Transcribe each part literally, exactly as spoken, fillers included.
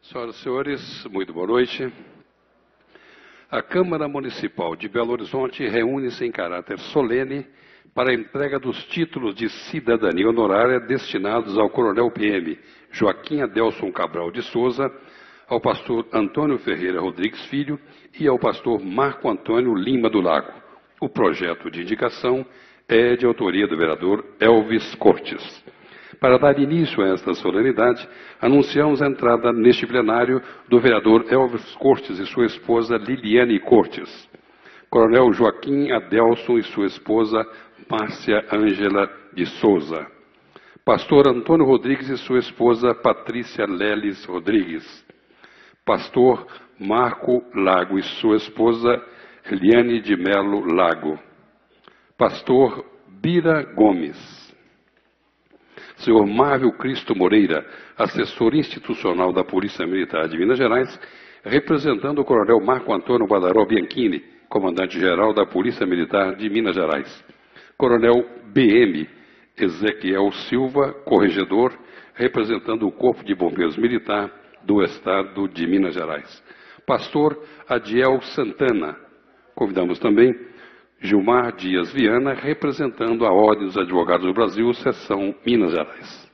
Senhoras e senhores, muito boa noite. A Câmara Municipal de Belo Horizonte reúne-se em caráter solene para a entrega dos títulos de cidadania honorária destinados ao Coronel P M Joaquim Adelson Cabral de Souza, ao pastor Antônio Ferreira Rodrigues Filho e ao pastor Marco Antônio Lima do Lago. O projeto de indicação é de autoria do vereador Elvis Cortes. Para dar início a esta solenidade, anunciamos a entrada neste plenário do vereador Elvis Cortes e sua esposa Liliane Cortes, Coronel Joaquim Adelson e sua esposa Márcia Ângela de Souza, pastor Antônio Rodrigues e sua esposa Patrícia Leles Rodrigues, pastor Marco Lago e sua esposa Eliane de Melo Lago, pastor Bira Gomes, senhor Márcio Cristo Moreira, assessor institucional da Polícia Militar de Minas Gerais, representando o coronel Marco Antônio Badaró Bianchini, comandante-geral da Polícia Militar de Minas Gerais. Coronel B M Ezequiel Silva, corregedor, representando o Corpo de Bombeiros Militar do Estado de Minas Gerais. Pastor Adiel Santana. Convidamos também Gilmar Dias Viana, representando a Ordem dos Advogados do Brasil, seção Minas Gerais.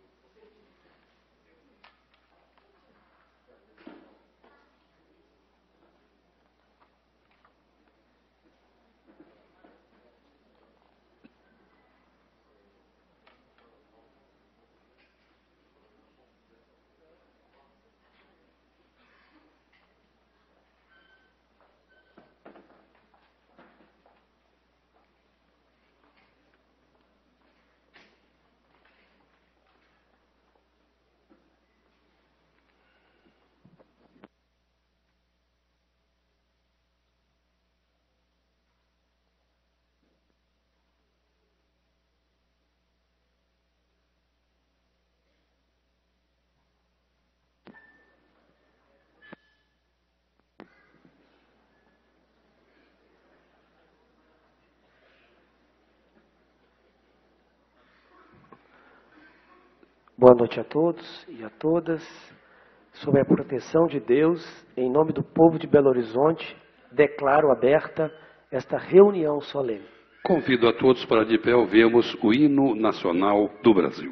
Boa noite a todos e a todas. Sob a proteção de Deus, em nome do povo de Belo Horizonte, declaro aberta esta reunião solene. Convido a todos para de pé ouvirmos o hino nacional do Brasil.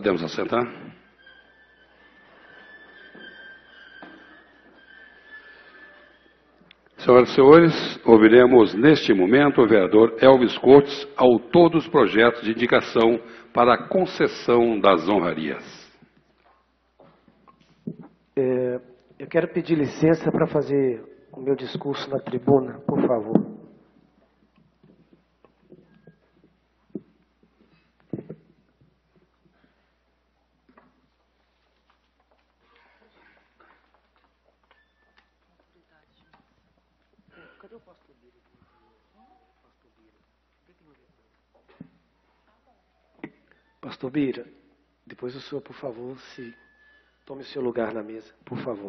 Podemos assentar? Senhoras e senhores, ouviremos neste momento o vereador Elvis Cortes, autor dos projetos de indicação para a concessão das honrarias. É, eu quero pedir licença para fazer o meu discurso na tribuna, por favor. Cadê o pastor Bira? Pastor Bira. Pastor Bira, depois o senhor, por favor, se tome o seu lugar na mesa, por favor.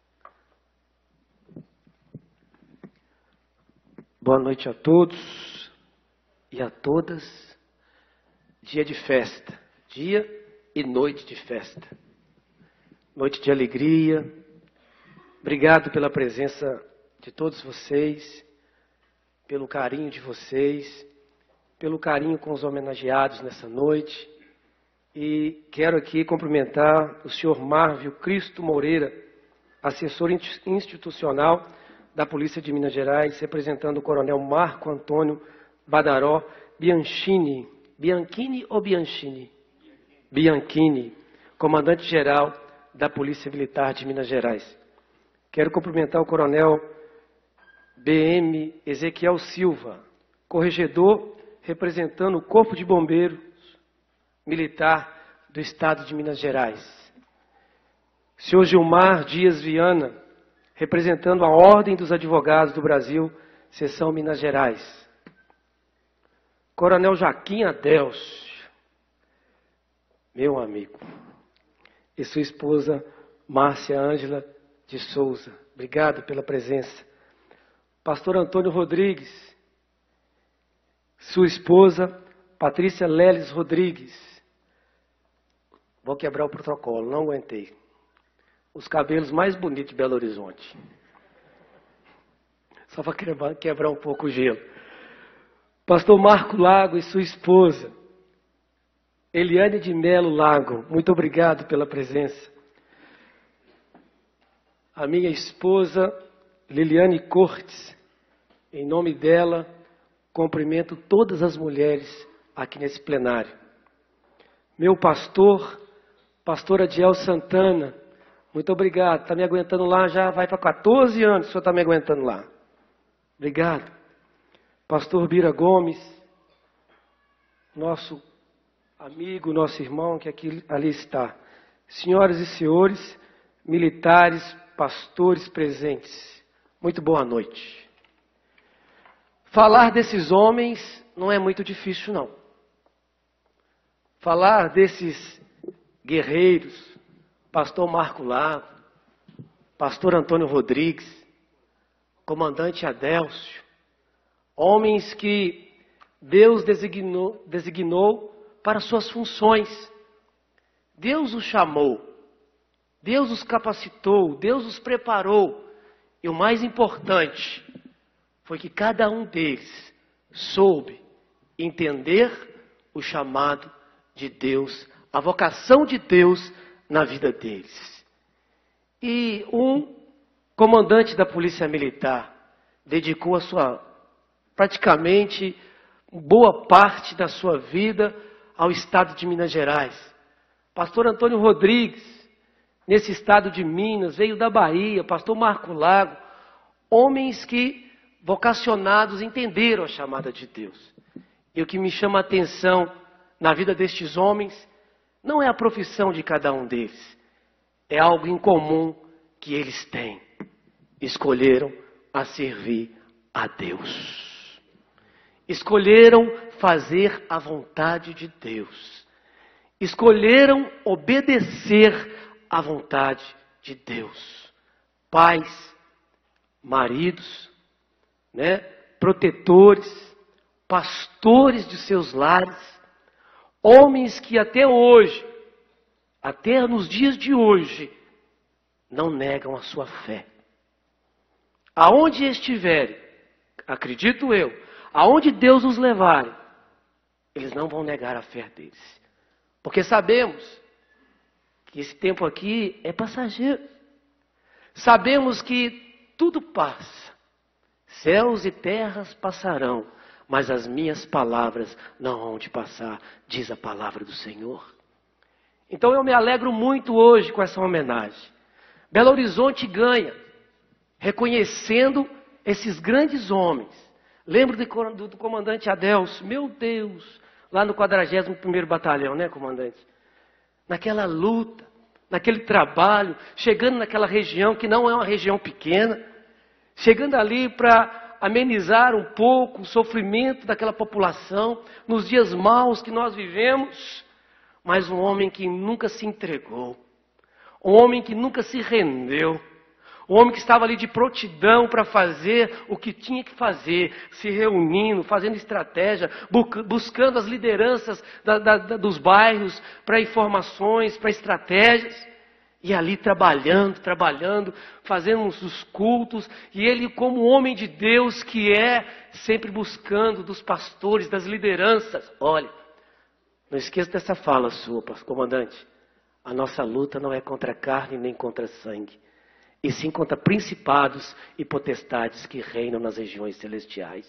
Boa noite a todos e a todas. Dia de festa, dia e noite de festa. Noite de alegria. Obrigado pela presença de todos vocês, pelo carinho de vocês, pelo carinho com os homenageados nessa noite. E quero aqui cumprimentar o senhor Márvio Cristo Moreira, assessor institucional da Polícia de Minas Gerais, representando o coronel Marco Antônio Badaró Bianchini, Bianchini ou Bianchini? Bianchini, comandante-geral da Polícia Militar de Minas Gerais. Quero cumprimentar o coronel B M Ezequiel Silva, corregedor representando o Corpo de Bombeiros Militar do Estado de Minas Gerais. Senhor Gilmar Dias Viana, representando a Ordem dos Advogados do Brasil, Seção Minas Gerais. Coronel Joaquim Adelcio, meu amigo, e sua esposa Márcia Ângela de Souza, obrigado pela presença. Pastor Antônio Rodrigues, sua esposa Patrícia Leles Rodrigues. Vou quebrar o protocolo, não aguentei. Os cabelos mais bonitos de Belo Horizonte. Só para quebrar, quebrar um pouco o gelo. Pastor Marco Lago e sua esposa, Eliane de Melo Lago, muito obrigado pela presença. A minha esposa, Liliane Cortes, em nome dela, cumprimento todas as mulheres aqui nesse plenário. Meu pastor, pastor Adiel Santana, muito obrigado. Está me aguentando lá, já vai para quatorze anos, o senhor está me aguentando lá. Obrigado. Pastor Bira Gomes, nosso amigo, nosso irmão que aqui, ali está. Senhoras e senhores, militares, pastores presentes, muito boa noite. Falar desses homens não é muito difícil, não. Falar desses guerreiros, pastor Marco Lago, pastor Antônio Rodrigues, comandante Adélcio, homens que Deus designou, designou para suas funções. Deus os chamou, Deus os capacitou, Deus os preparou. E o mais importante foi que cada um deles soube entender o chamado de Deus, a vocação de Deus na vida deles. E um comandante da Polícia Militar dedicou a sua, praticamente, boa parte da sua vida ao estado de Minas Gerais. Pastor Antônio Rodrigues, nesse estado de Minas, veio da Bahia, pastor Marco Lago, homens que, vocacionados, entenderam a chamada de Deus. E o que me chama a atenção na vida destes homens, não é a profissão de cada um deles, é algo em comum que eles têm. Escolheram a servir a Deus. Escolheram fazer a vontade de Deus. Escolheram obedecer à vontade de Deus. Pais, maridos, né, protetores, pastores de seus lares, homens que até hoje, até nos dias de hoje, não negam a sua fé. Aonde estiverem, acredito eu, aonde Deus os levar, eles não vão negar a fé deles. Porque sabemos que esse tempo aqui é passageiro. Sabemos que tudo passa. Céus e terras passarão, mas as minhas palavras não hão de passar, diz a palavra do Senhor. Então eu me alegro muito hoje com essa homenagem. Belo Horizonte ganha, reconhecendo esses grandes homens. Lembro do, do, do comandante Adelso, meu Deus, lá no quadragésimo primeiro Batalhão, né, comandante? Naquela luta, naquele trabalho, chegando naquela região que não é uma região pequena, chegando ali para amenizar um pouco o sofrimento daquela população, nos dias maus que nós vivemos, mas um homem que nunca se entregou, um homem que nunca se rendeu, um homem que estava ali de prontidão para fazer o que tinha que fazer, se reunindo, fazendo estratégia, buscando as lideranças da, da, da, dos bairros para informações, para estratégias. E ali trabalhando, trabalhando, fazendo os cultos, e ele como homem de Deus que é, sempre buscando dos pastores, das lideranças. Olha, não esqueça dessa fala sua, comandante. A nossa luta não é contra a carne nem contra sangue, e sim contra principados e potestades que reinam nas regiões celestiais.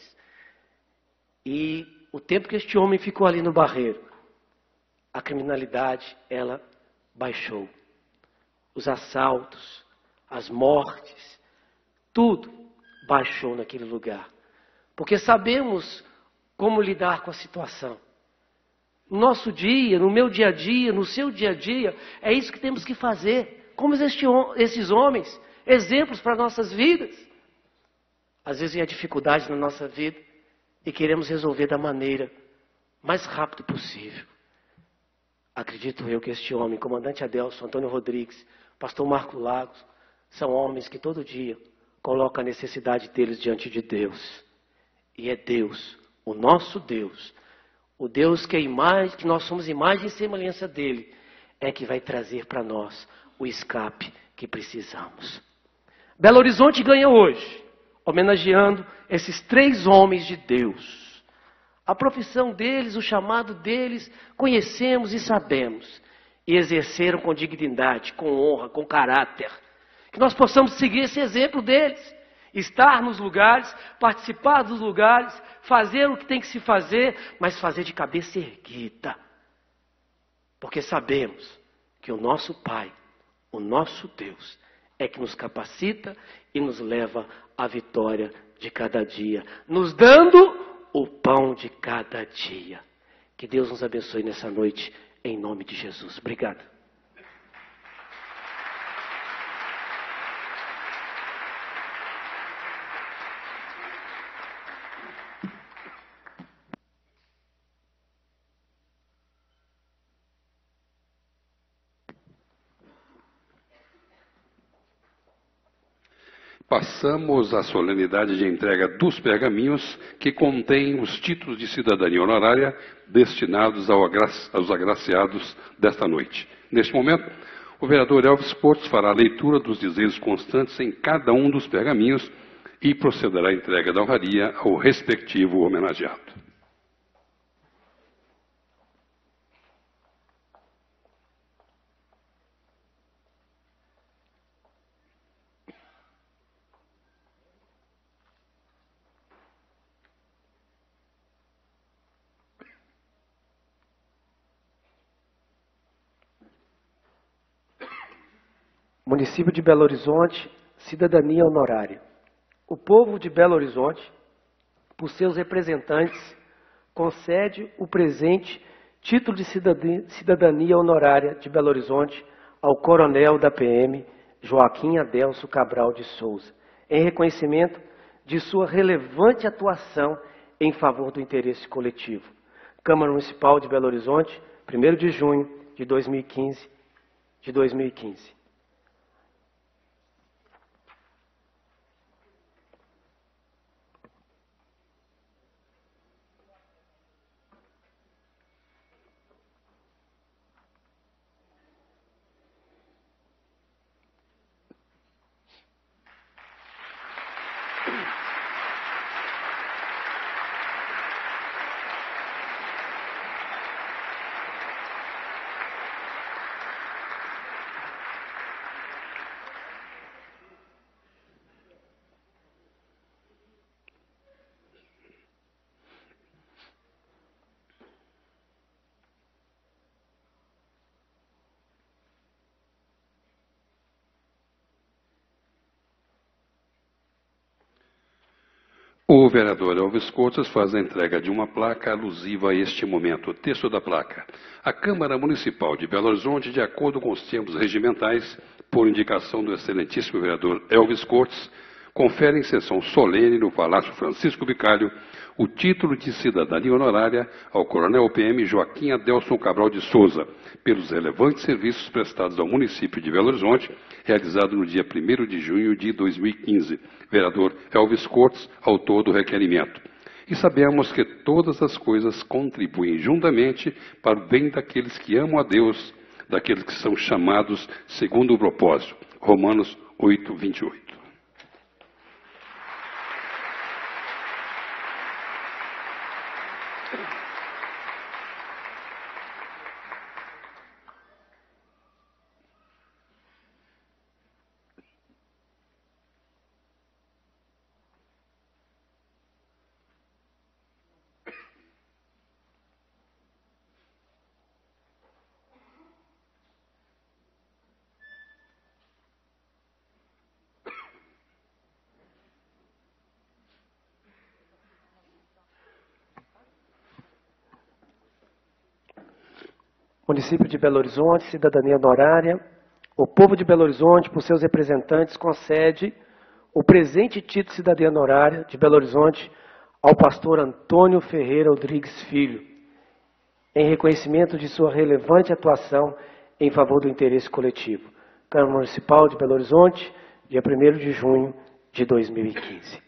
E o tempo que este homem ficou ali no barreiro, a criminalidade, ela baixou. Os assaltos, as mortes, tudo baixou naquele lugar. Porque sabemos como lidar com a situação. No nosso dia, no meu dia a dia, no seu dia a dia, é isso que temos que fazer. Como este, esses homens, exemplos para nossas vidas. Às vezes vem a dificuldade na nossa vida e queremos resolver da maneira mais rápida possível. Acredito eu que este homem, comandante Adelso, Antônio Rodrigues, pastor Marco Lagos, são homens que todo dia colocam a necessidade deles diante de Deus. E é Deus, o nosso Deus, o Deus que, é imagem, que nós somos imagem e semelhança dele, é que vai trazer para nós o escape que precisamos. Belo Horizonte ganha hoje, homenageando esses três homens de Deus. A profissão deles, o chamado deles, conhecemos e sabemos. E exerceram com dignidade, com honra, com caráter. Que nós possamos seguir esse exemplo deles. Estar nos lugares, participar dos lugares, fazer o que tem que se fazer, mas fazer de cabeça erguida. Porque sabemos que o nosso Pai, o nosso Deus, é que nos capacita e nos leva à vitória de cada dia. Nos dando o pão de cada dia. Que Deus nos abençoe nessa noite. Em nome de Jesus. Obrigado. Passamos à solenidade de entrega dos pergaminhos que contêm os títulos de cidadania honorária destinados aos agraciados desta noite. Neste momento, o vereador Elvis Portos fará a leitura dos dizeres constantes em cada um dos pergaminhos e procederá à entrega da honraria ao respectivo homenageado. Município de Belo Horizonte, cidadania honorária. O povo de Belo Horizonte, por seus representantes, concede o presente título de cidadania honorária de Belo Horizonte ao coronel da P M, Joaquim Adelso Cabral de Souza, em reconhecimento de sua relevante atuação em favor do interesse coletivo. Câmara Municipal de Belo Horizonte, primeiro de junho de dois mil e quinze, de dois mil e quinze. O vereador Elvis Cortes faz a entrega de uma placa alusiva a este momento. O texto da placa. A Câmara Municipal de Belo Horizonte, de acordo com os termos regimentais, por indicação do excelentíssimo vereador Elvis Cortes, confere em sessão solene no Palácio Francisco Bicalho o título de cidadania honorária ao coronel P M Joaquim Adelson Cabral de Souza, pelos relevantes serviços prestados ao município de Belo Horizonte, realizado no dia primeiro de junho de dois mil e quinze. Vereador Elvis Cortes, autor do requerimento. E sabemos que todas as coisas contribuem juntamente para o bem daqueles que amam a Deus, daqueles que são chamados segundo o propósito. Romanos oito, vinte e oito. Município de Belo Horizonte, cidadania honorária. O povo de Belo Horizonte, por seus representantes, concede o presente título de cidadania honorária de Belo Horizonte ao pastor Antônio Ferreira Rodrigues Filho, em reconhecimento de sua relevante atuação em favor do interesse coletivo. Câmara Municipal de Belo Horizonte, dia primeiro de junho de dois mil e quinze.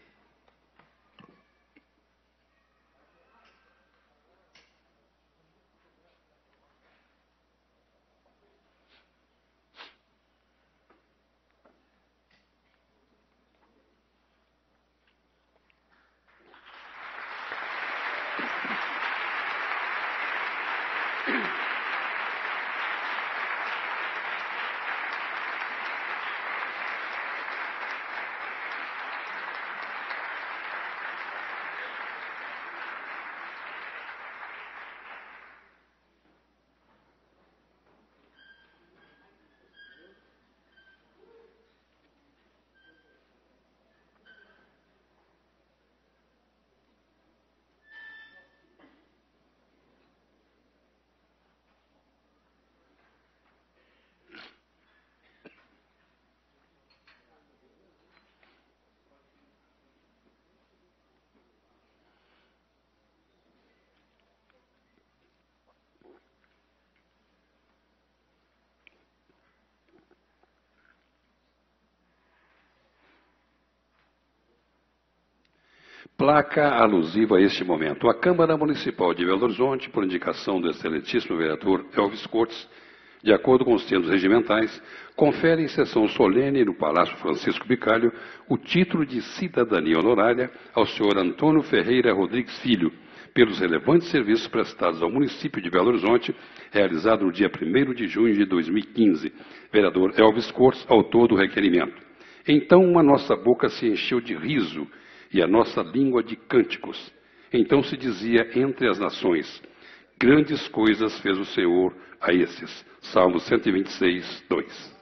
Placa alusiva a este momento. A Câmara Municipal de Belo Horizonte, por indicação do excelentíssimo vereador Elvis Cortes, de acordo com os termos regimentais, confere em sessão solene no Palácio Francisco Bicalho o título de cidadania honorária ao senhor Antônio Ferreira Rodrigues Filho, pelos relevantes serviços prestados ao município de Belo Horizonte, realizado no dia primeiro de junho de dois mil e quinze. Vereador Elvis Cortes, autor do requerimento. Então a nossa boca se encheu de riso e a nossa língua de cânticos. Então se dizia entre as nações: grandes coisas fez o Senhor a esses. Salmo cento e vinte e seis, dois.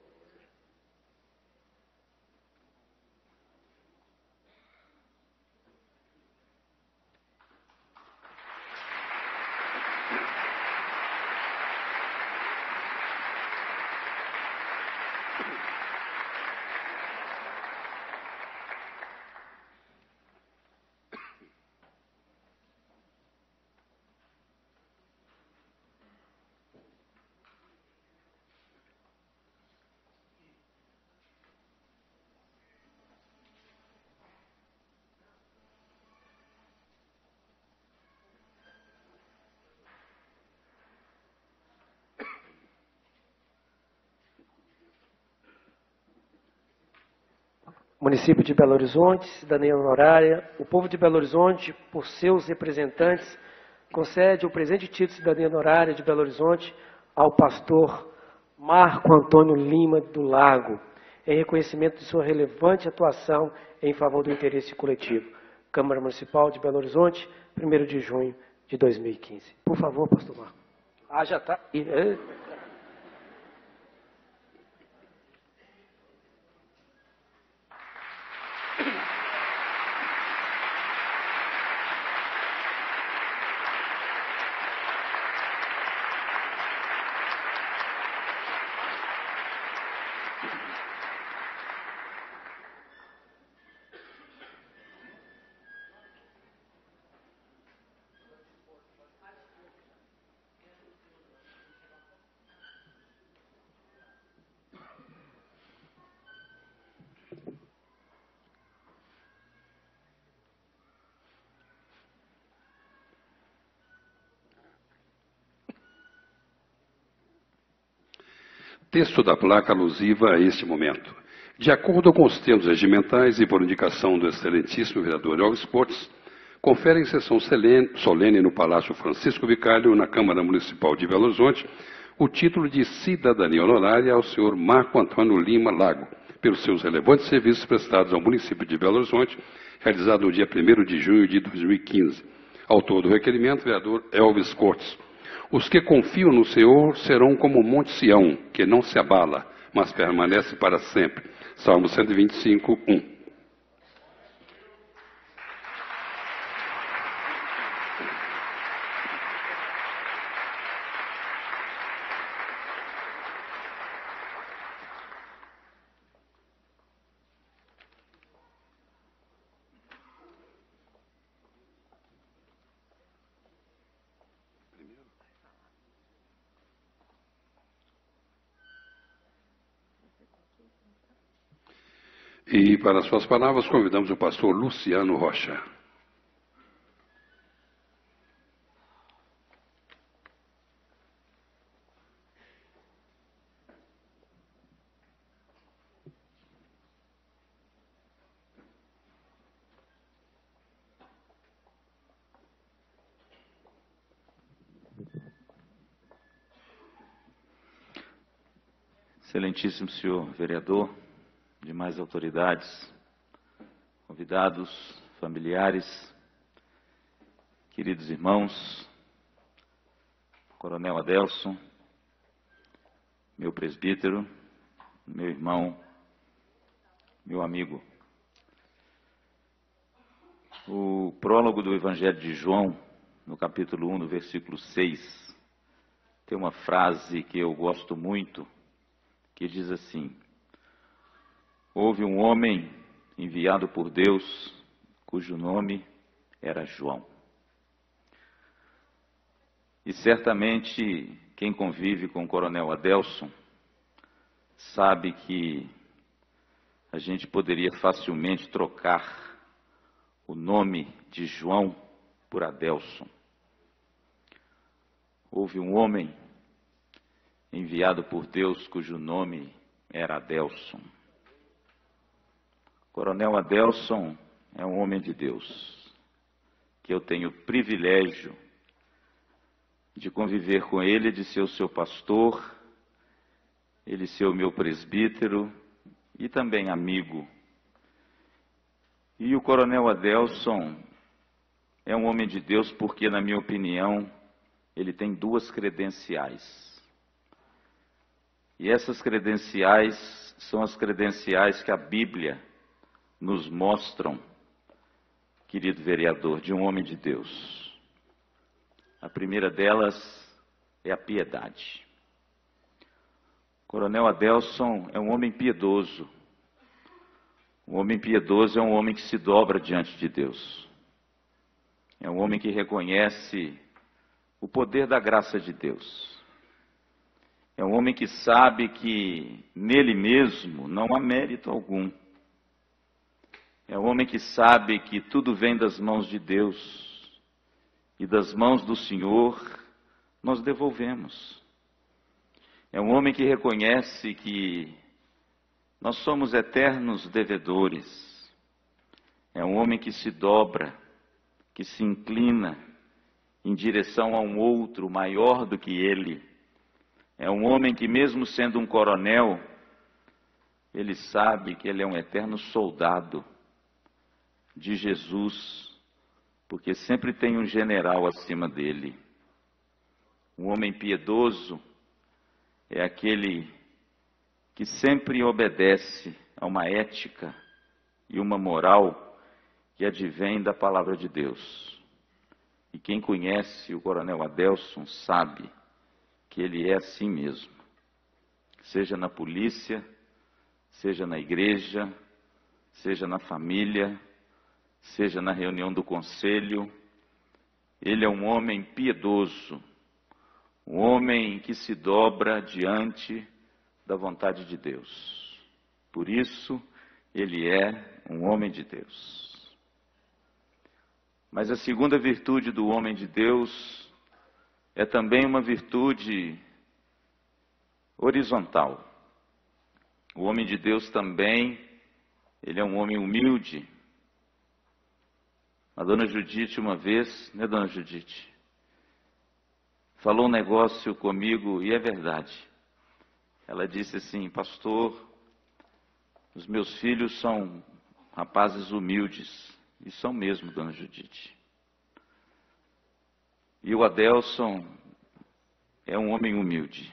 Município de Belo Horizonte, cidadania honorária. O povo de Belo Horizonte, por seus representantes, concede o presente título de cidadania honorária de Belo Horizonte ao pastor Marco Antônio Lima do Lago, em reconhecimento de sua relevante atuação em favor do interesse coletivo. Câmara Municipal de Belo Horizonte, primeiro de junho de dois mil e quinze. Por favor, pastor Marco. Ah, já está. Texto da placa alusiva a este momento. De acordo com os termos regimentais e por indicação do excelentíssimo vereador Elvis Cortes, confere em sessão solene no Palácio Francisco Vicário, na Câmara Municipal de Belo Horizonte, o título de cidadania honorária ao senhor Marco Antônio Lima Lago, pelos seus relevantes serviços prestados ao município de Belo Horizonte, realizado no dia primeiro de junho de dois mil e quinze. Autor do requerimento, vereador Elvis Cortes. Os que confiam no Senhor serão como o Monte Sião, que não se abala, mas permanece para sempre. Salmo cento e vinte e cinco, um. E para as suas palavras, convidamos o pastor Luciano Rocha. Excelentíssimo senhor vereador, demais autoridades, convidados, familiares, queridos irmãos, Coronel Adelson, meu presbítero, meu irmão, meu amigo. O prólogo do Evangelho de João, no capítulo um, no versículo seis, tem uma frase que eu gosto muito, que diz assim: houve um homem enviado por Deus, cujo nome era João. E certamente quem convive com o Coronel Adelson sabe que a gente poderia facilmente trocar o nome de João por Adelson. Houve um homem enviado por Deus, cujo nome era Adelson. Coronel Adelson é um homem de Deus, que eu tenho o privilégio de conviver com ele, de ser o seu pastor, ele ser o meu presbítero e também amigo. E o Coronel Adelson é um homem de Deus porque, na minha opinião, ele tem duas credenciais. E essas credenciais são as credenciais que a Bíblia nos mostram, querido vereador, de um homem de Deus. A primeira delas é a piedade. Coronel Adelson é um homem piedoso. Um homem piedoso é um homem que se dobra diante de Deus. É um homem que reconhece o poder da graça de Deus. É um homem que sabe que nele mesmo não há mérito algum. É um homem que sabe que tudo vem das mãos de Deus e das mãos do Senhor nós devolvemos. É um homem que reconhece que nós somos eternos devedores. É um homem que se dobra, que se inclina em direção a um outro maior do que ele. É um homem que, mesmo sendo um coronel, ele sabe que ele é um eterno soldado de Jesus, porque sempre tem um general acima dele. Um homem piedoso é aquele que sempre obedece a uma ética e uma moral que advém da palavra de Deus. E quem conhece o Coronel Adelson sabe que ele é assim mesmo. Seja na polícia, seja na igreja, seja na família, seja na reunião do conselho, ele é um homem piedoso, um homem que se dobra diante da vontade de Deus. Por isso, ele é um homem de Deus. Mas a segunda virtude do homem de Deus é também uma virtude horizontal. O homem de Deus também, ele é um homem humilde. A dona Judite uma vez, né, dona Judite? Falou um negócio comigo e é verdade. Ela disse assim: pastor, os meus filhos são rapazes humildes. E são mesmo, dona Judite. E o Adelson é um homem humilde.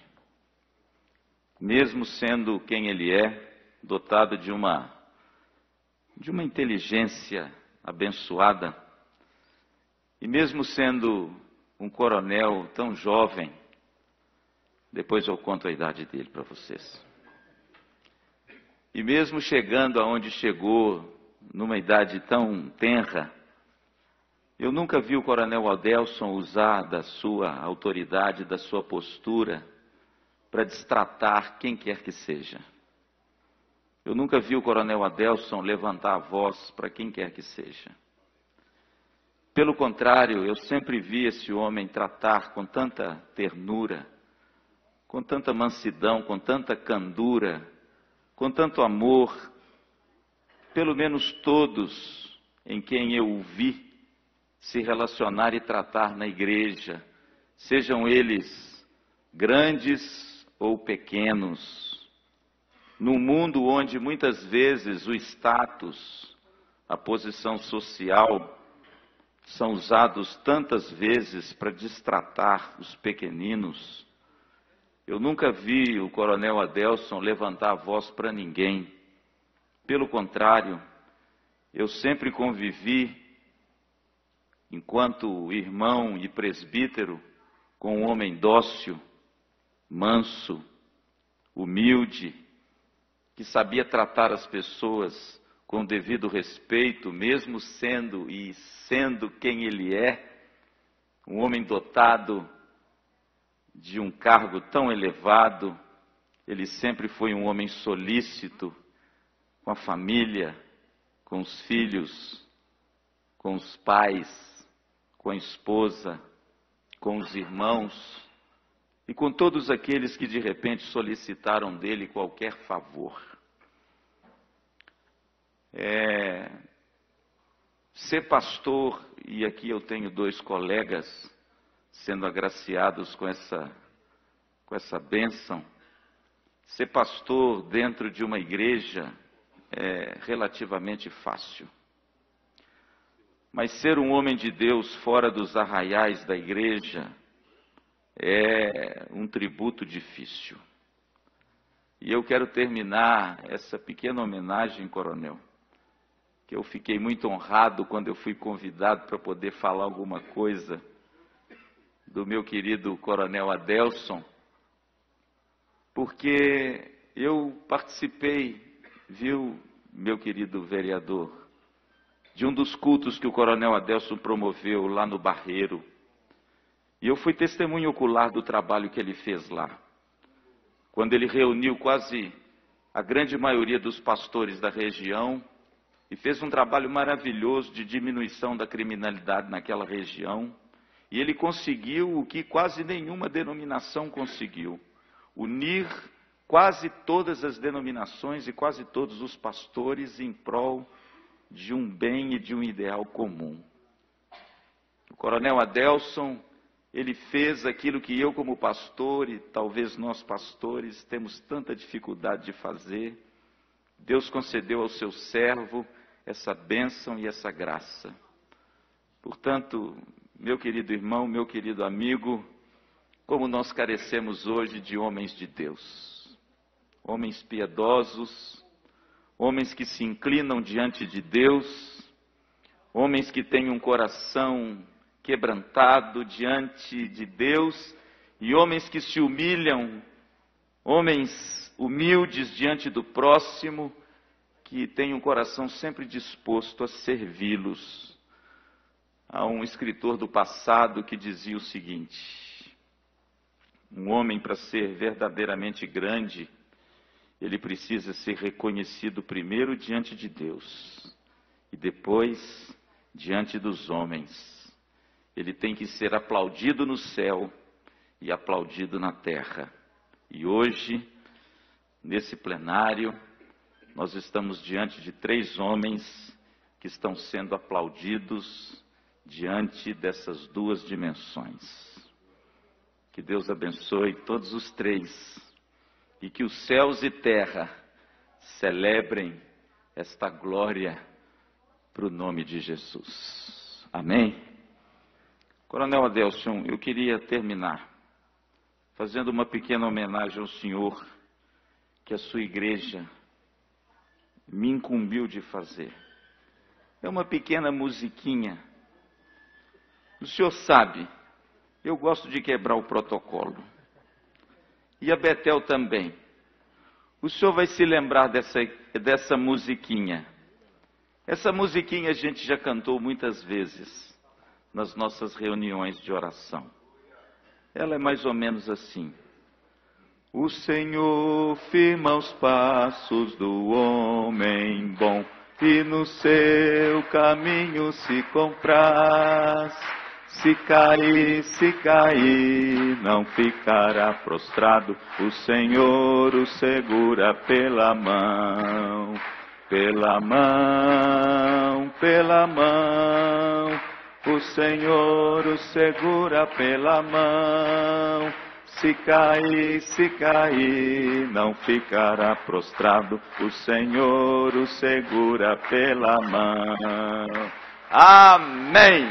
Mesmo sendo quem ele é, dotado de uma, de uma inteligência abençoada, e mesmo sendo um coronel tão jovem, depois eu conto a idade dele para vocês. E mesmo chegando aonde chegou, numa idade tão tenra, eu nunca vi o coronel Adelson usar da sua autoridade, da sua postura, para destratar quem quer que seja. Eu nunca vi o coronel Adelson levantar a voz para quem quer que seja. Pelo contrário, eu sempre vi esse homem tratar com tanta ternura, com tanta mansidão, com tanta candura, com tanto amor, pelo menos todos em quem eu o vi se relacionar e tratar na igreja, sejam eles grandes ou pequenos, num mundo onde muitas vezes o status, a posição social, são usados tantas vezes para destratar os pequeninos. Eu nunca vi o coronel Adelson levantar a voz para ninguém. Pelo contrário, eu sempre convivi, enquanto irmão e presbítero, com um homem dócil, manso, humilde, que sabia tratar as pessoas com devido respeito, mesmo sendo e sendo quem ele é, um homem dotado de um cargo tão elevado. Ele sempre foi um homem solícito com a família, com os filhos, com os pais, com a esposa, com os irmãos e com todos aqueles que de repente solicitaram dele qualquer favor. É, ser pastor, e aqui eu tenho dois colegas sendo agraciados com essa, com essa bênção, ser pastor dentro de uma igreja é relativamente fácil. Mas ser um homem de Deus fora dos arraiais da igreja é um tributo difícil. E eu quero terminar essa pequena homenagem, coronel, que eu fiquei muito honrado quando eu fui convidado para poder falar alguma coisa do meu querido coronel Adelson, porque eu participei, viu, meu querido vereador, de um dos cultos que o coronel Adelson promoveu lá no Barreiro. E eu fui testemunho ocular do trabalho que ele fez lá. Quando ele reuniu quase a grande maioria dos pastores da região e fez um trabalho maravilhoso de diminuição da criminalidade naquela região. E ele conseguiu o que quase nenhuma denominação conseguiu: unir quase todas as denominações e quase todos os pastores em prol de um bem e de um ideal comum. O coronel Adelson, ele fez aquilo que eu como pastor e talvez nós pastores temos tanta dificuldade de fazer. Deus concedeu ao seu servo essa bênção e essa graça. Portanto, meu querido irmão, meu querido amigo, como nós carecemos hoje de homens de Deus, homens piedosos, homens que se inclinam diante de Deus, homens que têm um coração quebrantado diante de Deus e homens que se humilham, homens humildes diante do próximo, que têm um coração sempre disposto a servi-los. Há um escritor do passado que dizia o seguinte: um homem, para ser verdadeiramente grande, ele precisa ser reconhecido primeiro diante de Deus e depois diante dos homens. Ele tem que ser aplaudido no céu e aplaudido na terra. E hoje, nesse plenário, nós estamos diante de três homens que estão sendo aplaudidos diante dessas duas dimensões. Que Deus abençoe todos os três e que os céus e terra celebrem esta glória para o nome de Jesus. Amém? Coronel Adelson, eu queria terminar fazendo uma pequena homenagem ao senhor que a sua igreja me incumbiu de fazer. É uma pequena musiquinha. O senhor sabe, eu gosto de quebrar o protocolo. E a Betel também. O senhor vai se lembrar dessa, dessa musiquinha. Essa musiquinha a gente já cantou muitas vezes nas nossas reuniões de oração. Ela é mais ou menos assim. O Senhor firma os passos do homem bom e no seu caminho se compraz. Se cair, se cair, não ficará prostrado, o Senhor o segura pela mão, pela mão, pela mão, o Senhor o segura pela mão. Se cair, se cair, não ficará prostrado, o Senhor o segura pela mão. Amém!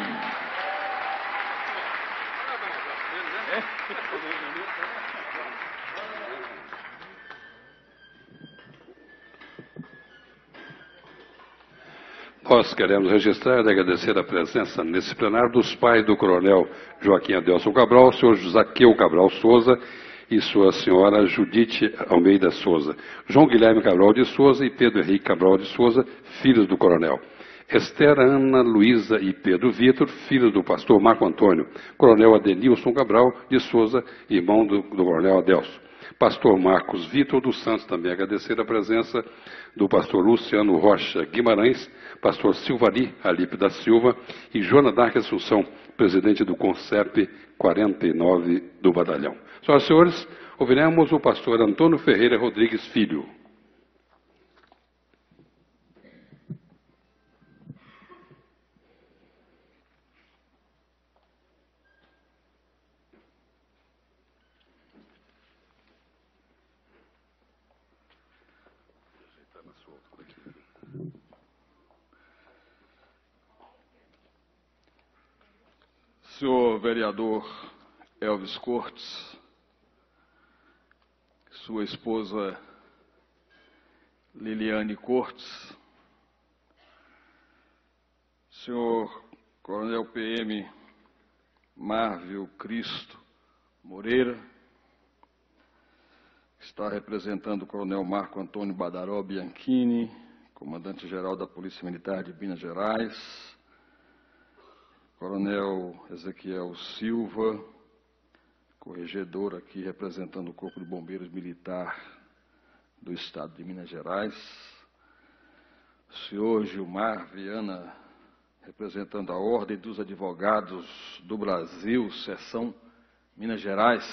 Nós queremos registrar e agradecer a presença nesse plenário dos pais do coronel Joaquim Adelson Cabral, o senhor Zaqueu Cabral Souza e sua senhora Judite Almeida Souza, João Guilherme Cabral de Souza e Pedro Henrique Cabral de Souza, filhos do coronel. Esther, Ana, Luísa e Pedro Vitor, filhos do pastor Marco Antônio, coronel Adenilson Cabral de Souza, irmão do, do coronel Adelson. Pastor Marcos Vitor dos Santos, também agradecer a presença do pastor Luciano Rocha Guimarães, pastor Silvari Alipe da Silva e Joana Dark Assunção, presidente do CONCEP quarenta e nove do Batalhão. Senhoras e senhores, ouviremos o pastor Antônio Ferreira Rodrigues Filho. Senhor vereador Elvis Cortes, sua esposa Liliane Cortes, senhor coronel P M Marvio Cristo Moreira, está representando o coronel Marco Antônio Badaró Bianchini, comandante-geral da Polícia Militar de Minas Gerais, coronel Ezequiel Silva, corregedor aqui representando o Corpo de Bombeiros Militar do Estado de Minas Gerais, o senhor Gilmar Viana, representando a Ordem dos Advogados do Brasil, seção Minas Gerais,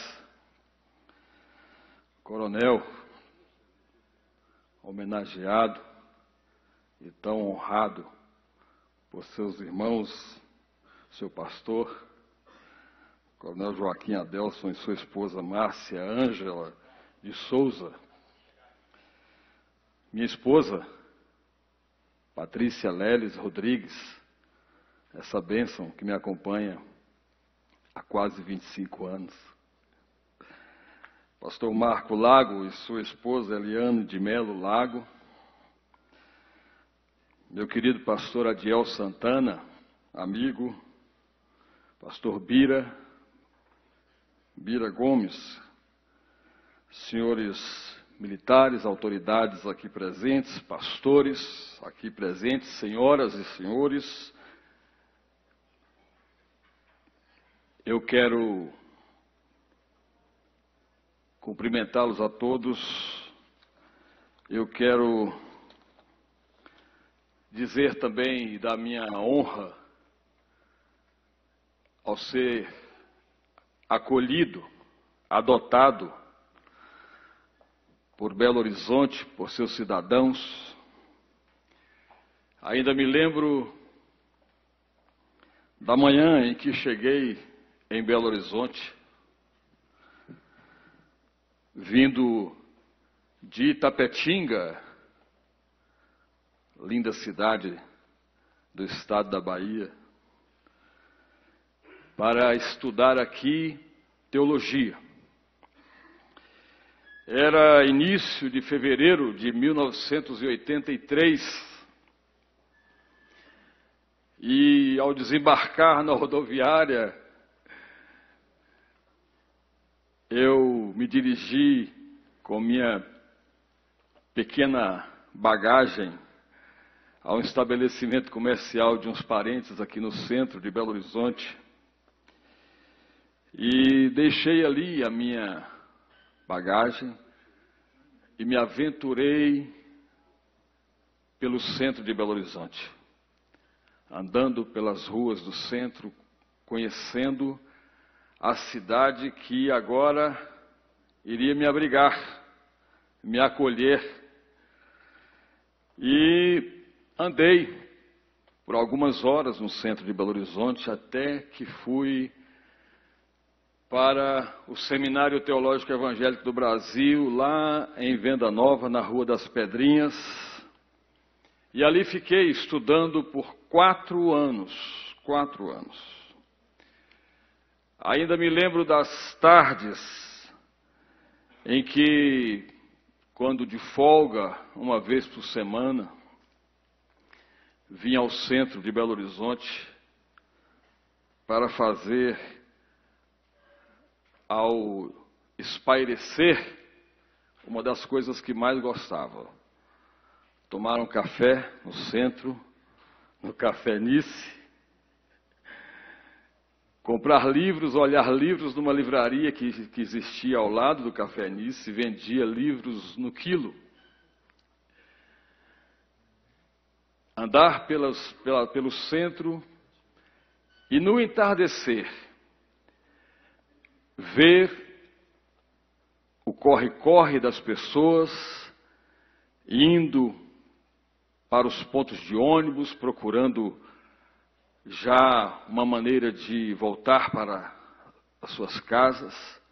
coronel homenageado e tão honrado por seus irmãos, seu pastor, coronel Joaquim Adelson e sua esposa Márcia Ângela de Souza, minha esposa Patrícia Leles Rodrigues, essa bênção que me acompanha há quase vinte e cinco anos, pastor Marco Lago e sua esposa Eliane de Melo Lago, meu querido pastor Adiel Santana, amigo, pastor Bira, Bira Gomes, senhores militares, autoridades aqui presentes, pastores aqui presentes, senhoras e senhores, eu quero cumprimentá-los a todos, eu quero dizer também da minha honra ao ser acolhido, adotado por Belo Horizonte, por seus cidadãos. Ainda me lembro da manhã em que cheguei em Belo Horizonte, vindo de Itapetinga, linda cidade do estado da Bahia, para estudar aqui teologia. Era início de fevereiro de mil novecentos e oitenta e três e ao desembarcar na rodoviária, eu me dirigi com minha pequena bagagem a um estabelecimento comercial de uns parentes aqui no centro de Belo Horizonte e deixei ali a minha bagagem e me aventurei pelo centro de Belo Horizonte, andando pelas ruas do centro, conhecendo a cidade que agora iria me abrigar, me acolher. E andei por algumas horas no centro de Belo Horizonte até que fui para o Seminário Teológico Evangélico do Brasil, lá em Venda Nova, na Rua das Pedrinhas. E ali fiquei estudando por quatro anos, quatro anos. Ainda me lembro das tardes em que, quando de folga, uma vez por semana, vinha ao centro de Belo Horizonte para fazer, ao espairecer, uma das coisas que mais gostava. Tomar um café no centro, no Café Nice, comprar livros, olhar livros numa livraria que, que existia ao lado do Café Nice, vendia livros no quilo. Andar pelas, pela, pelo centro e no entardecer, ver o corre-corre das pessoas indo para os pontos de ônibus, procurando já uma maneira de voltar para as suas casas.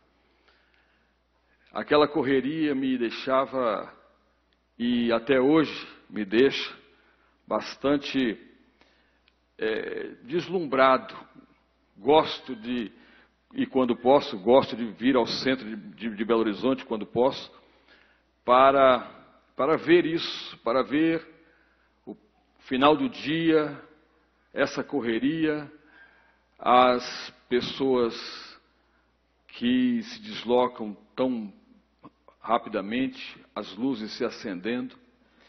Aquela correria me deixava, e até hoje me deixa, bastante é, deslumbrado. Gosto de, e quando posso, gosto de vir ao centro de, de, de Belo Horizonte, quando posso, para, para ver isso, para ver o final do dia, essa correria, as pessoas que se deslocam tão rapidamente, as luzes se acendendo.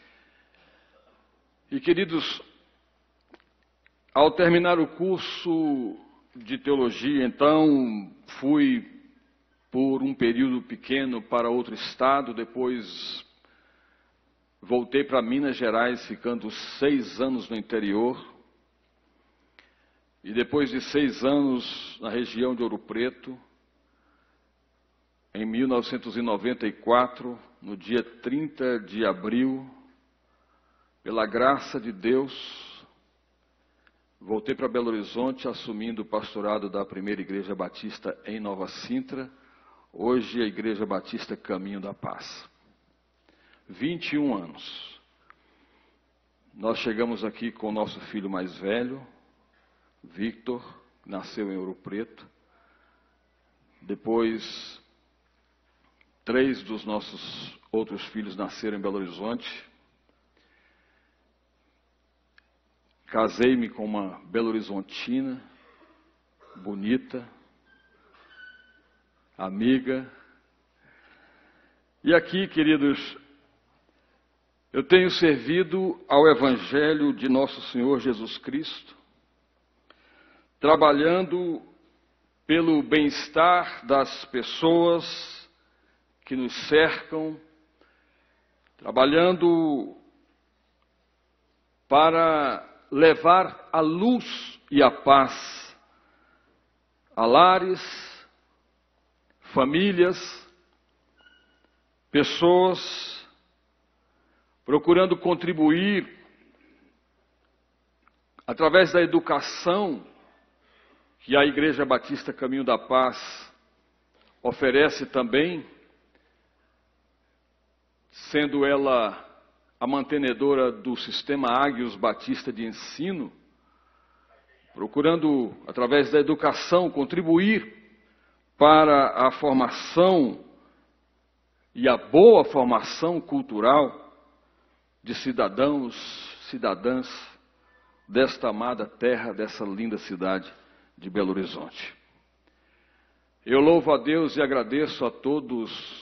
E, queridos, ao terminar o curso de teologia, então, fui por um período pequeno para outro estado, depois voltei para Minas Gerais, ficando seis anos no interior, e depois de seis anos na região de Ouro Preto, em mil novecentos e noventa e quatro, no dia trinta de abril, pela graça de Deus, voltei para Belo Horizonte, assumindo o pastorado da primeira Igreja Batista em Nova Sintra, hoje a Igreja Batista Caminho da Paz. vinte e um anos. Nós chegamos aqui com o nosso filho mais velho, Victor, nasceu em Ouro Preto. Depois, três dos nossos outros filhos nasceram em Belo Horizonte. Casei-me com uma Belo Horizontina, bonita, amiga. E aqui, queridos, eu tenho servido ao Evangelho de nosso Senhor Jesus Cristo, trabalhando pelo bem-estar das pessoas que nos cercam, trabalhando para levar a luz e a paz a lares, famílias, pessoas procurando contribuir através da educação que a Igreja Batista Caminho da Paz oferece também, sendo ela a mantenedora do sistema Águios Batista de ensino, procurando, através da educação, contribuir para a formação e a boa formação cultural de cidadãos, cidadãs desta amada terra, dessa linda cidade de Belo Horizonte. Eu louvo a Deus e agradeço a todos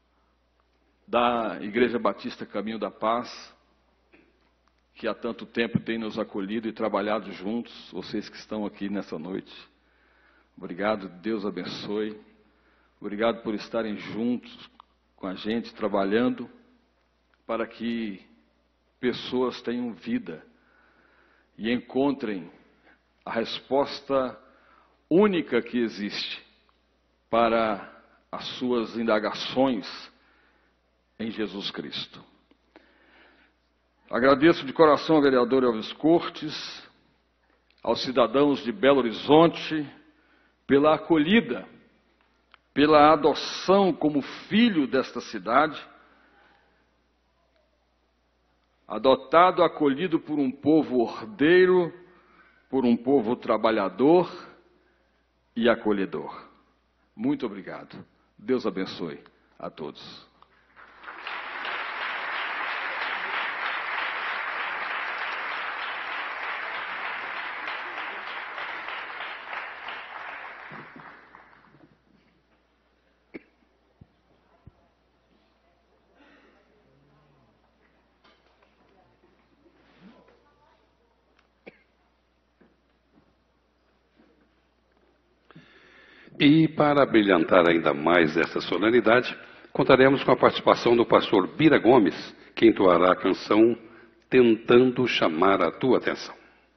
da Igreja Batista Caminho da Paz, que há tanto tempo tem nos acolhido e trabalhado juntos, vocês que estão aqui nessa noite. Obrigado, Deus abençoe. Obrigado por estarem juntos com a gente, trabalhando para que pessoas tenham vida e encontrem a resposta única que existe para as suas indagações em Jesus Cristo. Agradeço de coração ao vereador Elvis Cortes, aos cidadãos de Belo Horizonte, pela acolhida, pela adoção como filho desta cidade, adotado, acolhido por um povo ordeiro, por um povo trabalhador e acolhedor. Muito obrigado. Deus abençoe a todos. E para brilhantar ainda mais essa solenidade, contaremos com a participação do pastor Bira Gomes, que entoará a canção Tentando Chamar a Tua Atenção.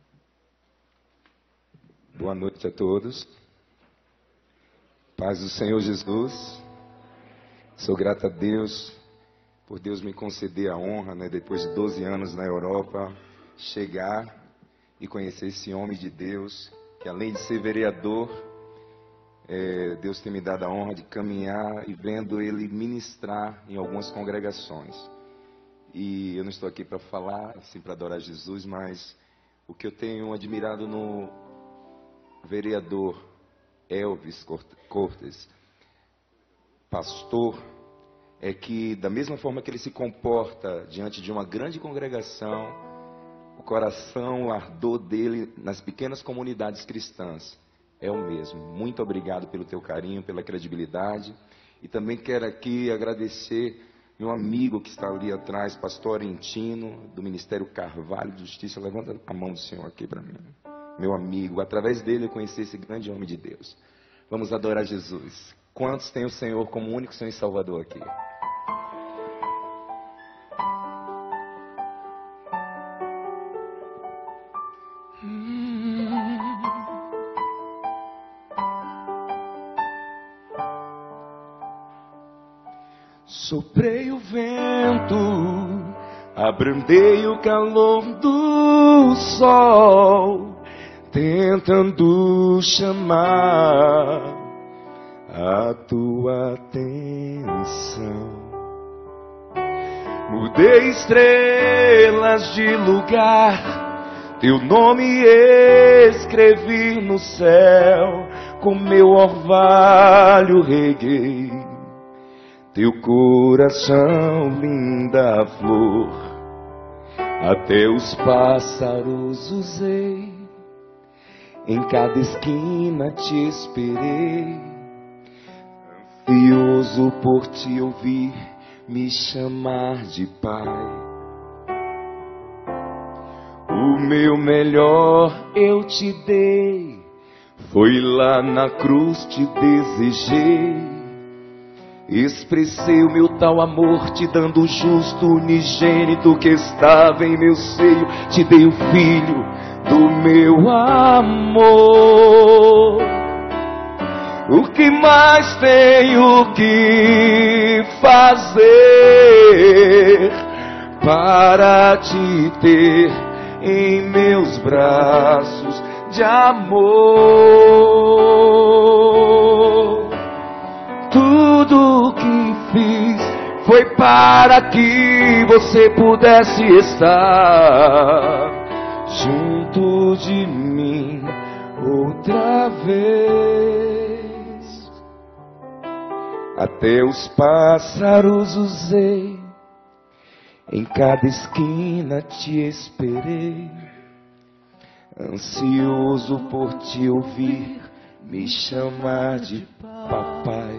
Boa noite a todos. Paz do Senhor Jesus. Sou grato a Deus por Deus me conceder a honra, né, depois de doze anos na Europa, chegar e conhecer esse homem de Deus, que além de ser vereador, É, Deus tem me dado a honra de caminhar e vendo Ele ministrar em algumas congregações. E eu não estou aqui para falar, assim, para adorar Jesus, mas o que eu tenho admirado no vereador Elvis Cortes, pastor, é que da mesma forma que ele se comporta diante de uma grande congregação, o coração, o ardor dele nas pequenas comunidades cristãs é o mesmo. Muito obrigado pelo teu carinho, pela credibilidade. E também quero aqui agradecer meu amigo que está ali atrás, pastor Arentino, do Ministério Carvalho de Justiça. Levanta a mão do Senhor aqui para mim. Meu amigo, através dele eu conheci esse grande homem de Deus. Vamos adorar Jesus. Quantos tem o Senhor como único Senhor e Salvador aqui? Soprei o vento, abrandei o calor do sol, tentando chamar a tua atenção. Mudei estrelas de lugar, teu nome escrevi no céu, com meu orvalho reguei teu coração, linda flor. Até os pássaros usei, em cada esquina te esperei, ansioso por te ouvir me chamar de pai. O meu melhor eu te dei, foi lá na cruz te desejei. Expressei o meu tal amor, te dando o justo unigênito que estava em meu seio. Te dei o filho do meu amor. O que mais tenho que fazer para te ter em meus braços de amor? Tudo que fiz foi para que você pudesse estar junto de mim outra vez. Até os pássaros usei, em cada esquina te esperei, ansioso por te ouvir me chamar de papai.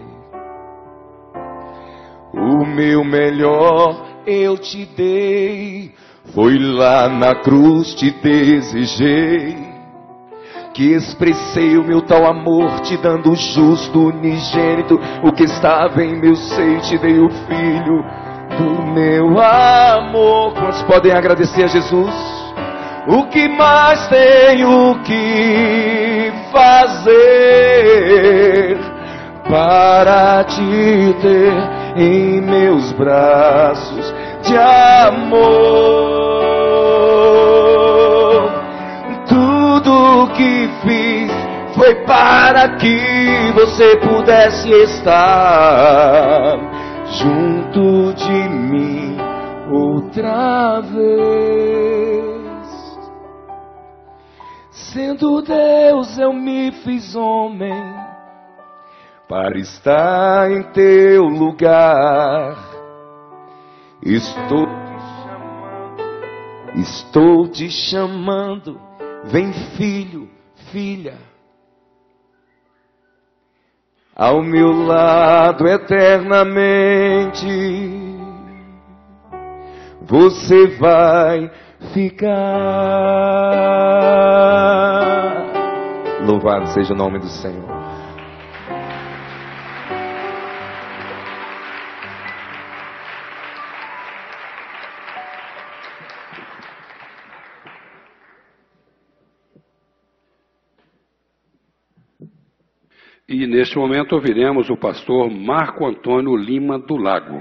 O meu melhor eu te dei, foi lá na cruz te desejei, que expressei o meu tal amor, te dando o justo unigênito. O que estava em meu seio te dei o filho do meu amor. Quantos podem agradecer a Jesus? O que mais tenho que fazer para te ter em meus braços de amor? Tudo que fiz foi para que você pudesse estar junto de mim outra vez. Sendo Deus, eu me fiz homem para estar em teu lugar. Estou te chamando, estou te chamando, vem filho, filha, ao meu lado eternamente. Você vai ficar. Louvado seja o nome do Senhor. E neste momento ouviremos o pastor Marco Antônio Lima do Lago.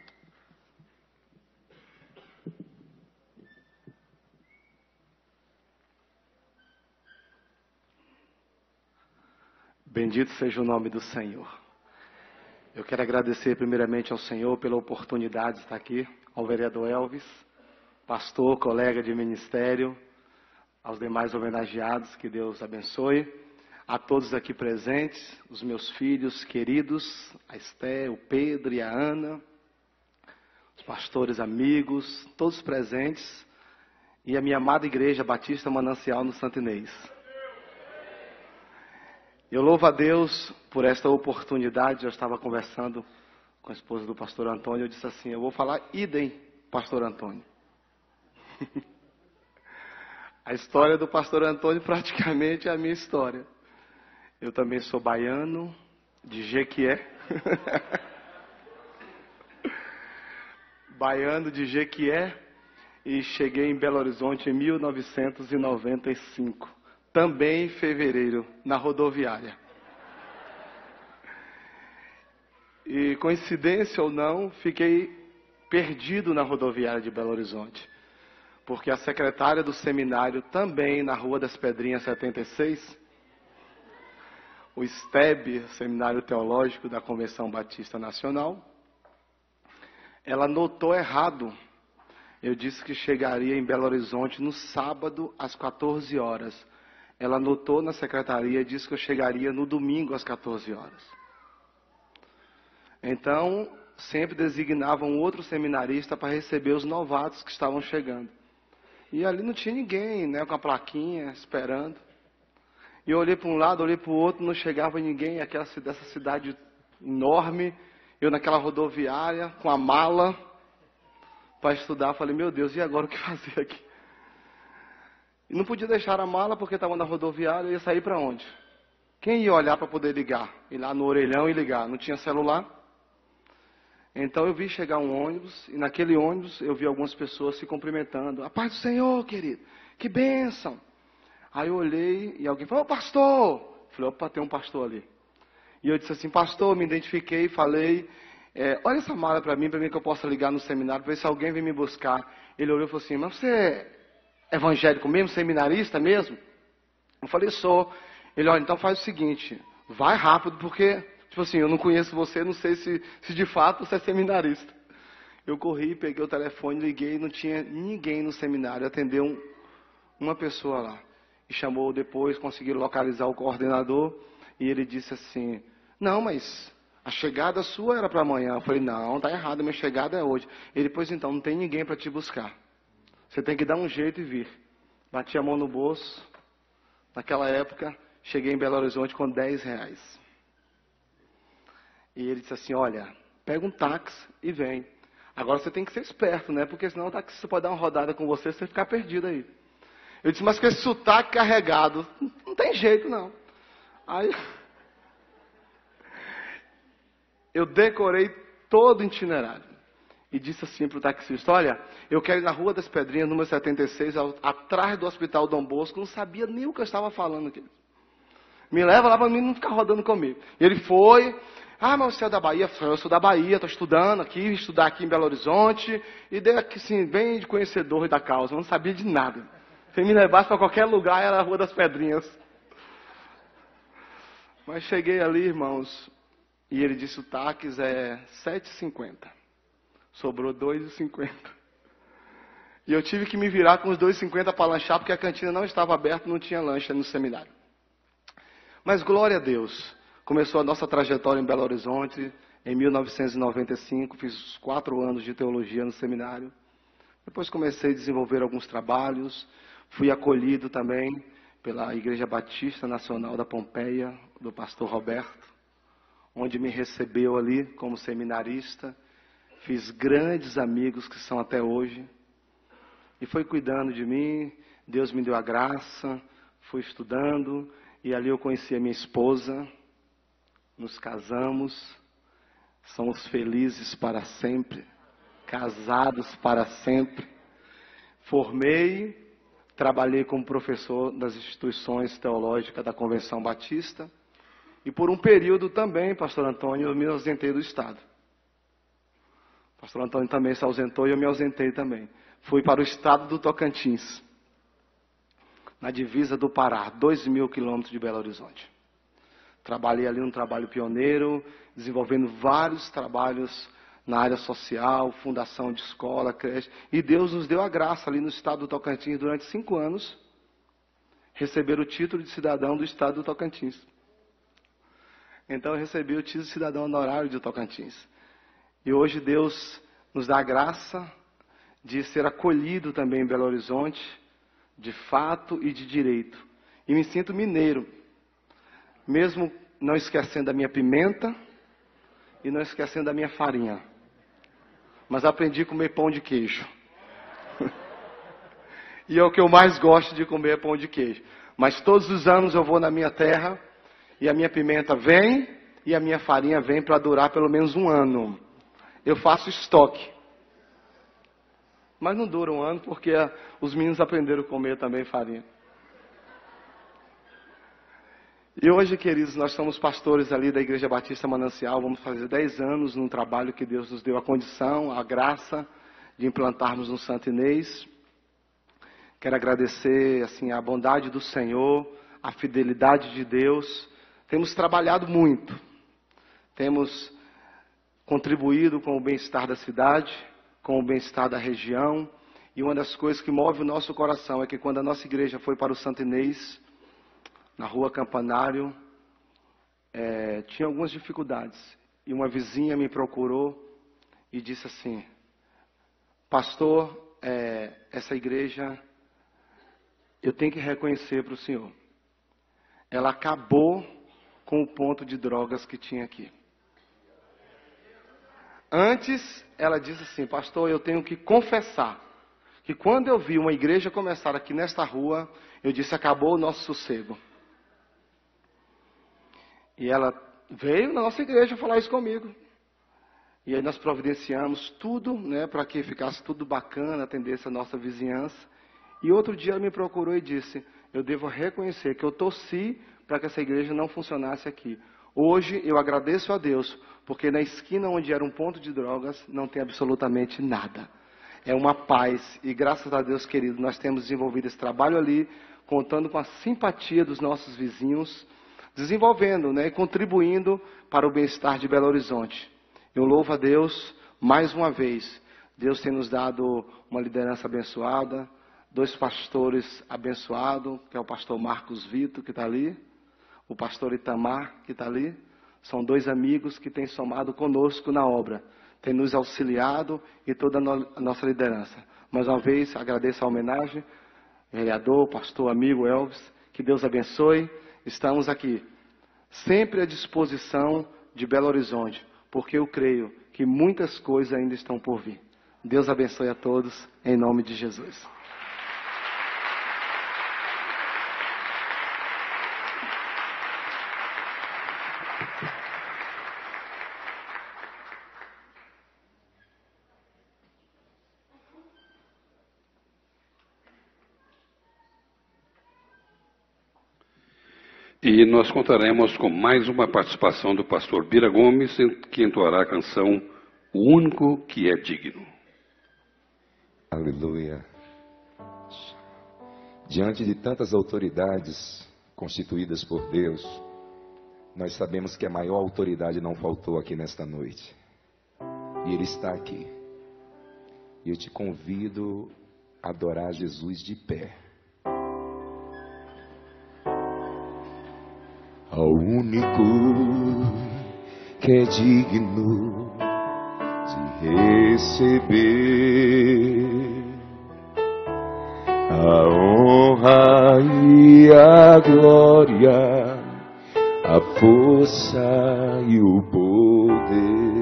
Bendito seja o nome do Senhor. Eu quero agradecer primeiramente ao Senhor pela oportunidade de estar aqui, ao vereador Elvis, pastor, colega de ministério, aos demais homenageados, que Deus abençoe. A todos aqui presentes, os meus filhos queridos, a Esté, o Pedro e a Ana, os pastores amigos, todos presentes, e a minha amada igreja Batista Manancial no Santo Inês. Eu louvo a Deus por esta oportunidade. Eu estava conversando com a esposa do pastor Antônio, eu disse assim, eu vou falar idem, pastor Antônio. A história do pastor Antônio praticamente é a minha história. Eu também sou baiano, de Jequié. Baiano de Jequié. E cheguei em Belo Horizonte em mil novecentos e noventa e cinco. Também em fevereiro, na rodoviária. E coincidência ou não, fiquei perdido na rodoviária de Belo Horizonte. Porque a secretária do seminário, também na Rua das Pedrinhas setenta e seis, o S T E B, Seminário Teológico da Convenção Batista Nacional, ela notou errado. Eu disse que chegaria em Belo Horizonte no sábado às quatorze horas. Ela notou na secretaria e disse que eu chegaria no domingo às quatorze horas. Então, sempre designavam um outro seminarista para receber os novatos que estavam chegando. E ali não tinha ninguém, né, com a plaquinha, esperando. E eu olhei para um lado, olhei para o outro, não chegava ninguém, aquela, dessa cidade enorme, eu naquela rodoviária, com a mala, para estudar. Falei, meu Deus, e agora o que fazer aqui? E não podia deixar a mala, porque estava na rodoviária, ia sair para onde? Quem ia olhar para poder ligar? Ir lá no orelhão e ligar, não tinha celular. Então eu vi chegar um ônibus, e naquele ônibus eu vi algumas pessoas se cumprimentando. A paz do Senhor, querido, que bênção. Aí eu olhei e alguém falou, ô pastor. Falei, opa, tem um pastor ali. E eu disse assim, pastor, me identifiquei, falei, é, olha essa mala para mim, para mim que eu possa ligar no seminário, para ver se alguém vem me buscar. Ele olhou e falou assim, mas você é evangélico mesmo, seminarista mesmo? Eu falei, sou. Ele, olha, então faz o seguinte, vai rápido, porque, tipo assim, eu não conheço você, não sei se, se de fato você é seminarista. Eu corri, peguei o telefone, liguei, não tinha ninguém no seminário, atendeu um, uma pessoa lá. E chamou depois, conseguiram localizar o coordenador, e ele disse assim, não, mas a chegada sua era para amanhã. Eu falei, não, tá errado, minha chegada é hoje. Ele, pois então, não tem ninguém para te buscar. Você tem que dar um jeito e vir. Bati a mão no bolso. Naquela época, cheguei em Belo Horizonte com dez reais. E ele disse assim, olha, pega um táxi e vem. Agora você tem que ser esperto, né? Porque senão o taxista pode dar uma rodada com você e você ficar perdido aí. Eu disse, mas com esse sotaque carregado, não tem jeito não. Aí, eu decorei todo o itinerário. E disse assim para o taxista, olha, eu quero ir na Rua das Pedrinhas, número setenta e seis, ao, atrás do Hospital Dom Bosco, não sabia nem o que eu estava falando aqui. Me leva lá para mim não ficar rodando comigo. E ele foi, ah, mas você é da Bahia? Eu sou da Bahia, estou estudando aqui, estudar aqui em Belo Horizonte, e dei aqui, assim, bem de conhecedor da causa, eu não sabia de nada. Se me levasse para qualquer lugar, era a Rua das Pedrinhas. Mas cheguei ali, irmãos, e ele disse, o táxi é sete e cinquenta. Sobrou dois e cinquenta. E eu tive que me virar com os dois e cinquenta para lanchar, porque a cantina não estava aberta, não tinha lanche no seminário. Mas glória a Deus, começou a nossa trajetória em Belo Horizonte, em mil novecentos e noventa e cinco, fiz quatro anos de teologia no seminário. Depois comecei a desenvolver alguns trabalhos, fui acolhido também pela Igreja Batista Nacional da Pompeia, do pastor Roberto, onde me recebeu ali como seminarista. Fiz grandes amigos que são até hoje. E foi cuidando de mim, Deus me deu a graça, fui estudando, e ali eu conheci a minha esposa, nos casamos, somos felizes para sempre, casados para sempre. Formei, trabalhei como professor das instituições teológicas da Convenção Batista, e por um período também, pastor Antônio, eu me ausentei do Estado. Pastor Antônio também se ausentou e eu me ausentei também. Fui para o estado do Tocantins, na divisa do Pará, dois mil quilômetros de Belo Horizonte. Trabalhei ali num trabalho pioneiro, desenvolvendo vários trabalhos na área social, fundação de escola, creche. E Deus nos deu a graça ali no estado do Tocantins durante cinco anos, receber o título de cidadão do estado do Tocantins. Então eu recebi o título de cidadão honorário de Tocantins. E hoje Deus nos dá a graça de ser acolhido também em Belo Horizonte, de fato e de direito. E me sinto mineiro, mesmo não esquecendo da minha pimenta e não esquecendo da minha farinha. Mas aprendi a comer pão de queijo. E é o que eu mais gosto de comer, é pão de queijo. Mas todos os anos eu vou na minha terra e a minha pimenta vem e a minha farinha vem para durar pelo menos um ano. Eu faço estoque. Mas não dura um ano porque os meninos aprenderam a comer também farinha. E hoje, queridos, nós somos pastores ali da Igreja Batista Manancial. Vamos fazer dez anos num trabalho que Deus nos deu a condição, a graça de implantarmos no Santo Inês. Quero agradecer assim, a bondade do Senhor, a fidelidade de Deus. Temos trabalhado muito. Temos contribuído com o bem-estar da cidade, com o bem-estar da região. E uma das coisas que move o nosso coração é que quando a nossa igreja foi para o Santo Inês, na rua Campanário, é, tinha algumas dificuldades. E uma vizinha me procurou e disse assim, pastor, é, essa igreja, eu tenho que reconhecer para o senhor, ela acabou com o ponto de drogas que tinha aqui. Antes, ela disse assim, pastor, eu tenho que confessar que quando eu vi uma igreja começar aqui nesta rua, eu disse, acabou o nosso sossego. E ela veio na nossa igreja falar isso comigo. E aí nós providenciamos tudo, né, para que ficasse tudo bacana, atendesse a nossa vizinhança. E outro dia ela me procurou e disse, eu devo reconhecer que eu torci para que essa igreja não funcionasse aqui. Hoje eu agradeço a Deus, porque na esquina onde era um ponto de drogas, não tem absolutamente nada. É uma paz, e graças a Deus, querido, nós temos desenvolvido esse trabalho ali, contando com a simpatia dos nossos vizinhos, desenvolvendo, né, contribuindo para o bem-estar de Belo Horizonte. Eu louvo a Deus, mais uma vez, Deus tem nos dado uma liderança abençoada, dois pastores abençoados, que é o pastor Marcos Vitor, que está ali, o pastor Itamar, que está ali. São dois amigos que têm somado conosco na obra, têm nos auxiliado e toda a nossa liderança. Mais uma vez, agradeço a homenagem, vereador, pastor, amigo Elvis, que Deus abençoe. Estamos aqui, sempre à disposição de Belo Horizonte, porque eu creio que muitas coisas ainda estão por vir. Deus abençoe a todos, em nome de Jesus. E nós contaremos com mais uma participação do pastor Bira Gomes, que entoará a canção O Único que é Digno. Aleluia. Diante de tantas autoridades constituídas por Deus, nós sabemos que a maior autoridade não faltou aqui nesta noite. E Ele está aqui. E eu te convido a adorar Jesus de pé. Ao único que é digno de receber a honra e a glória, a força e o poder,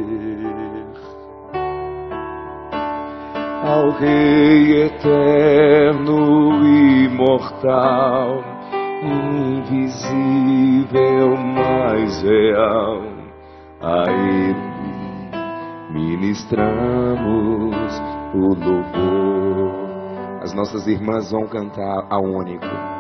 ao Rei eterno e imortal, invisível, mas real, a Ele ministramos o louvor. As nossas irmãs vão cantar ao único.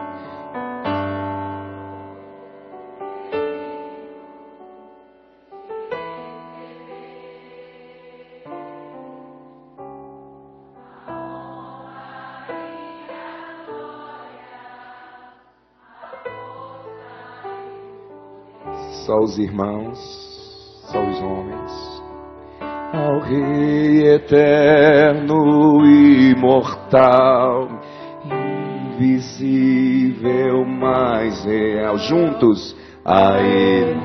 Só os irmãos, só os homens. Ao Rei eterno e imortal, invisível, mas real, juntos a Ele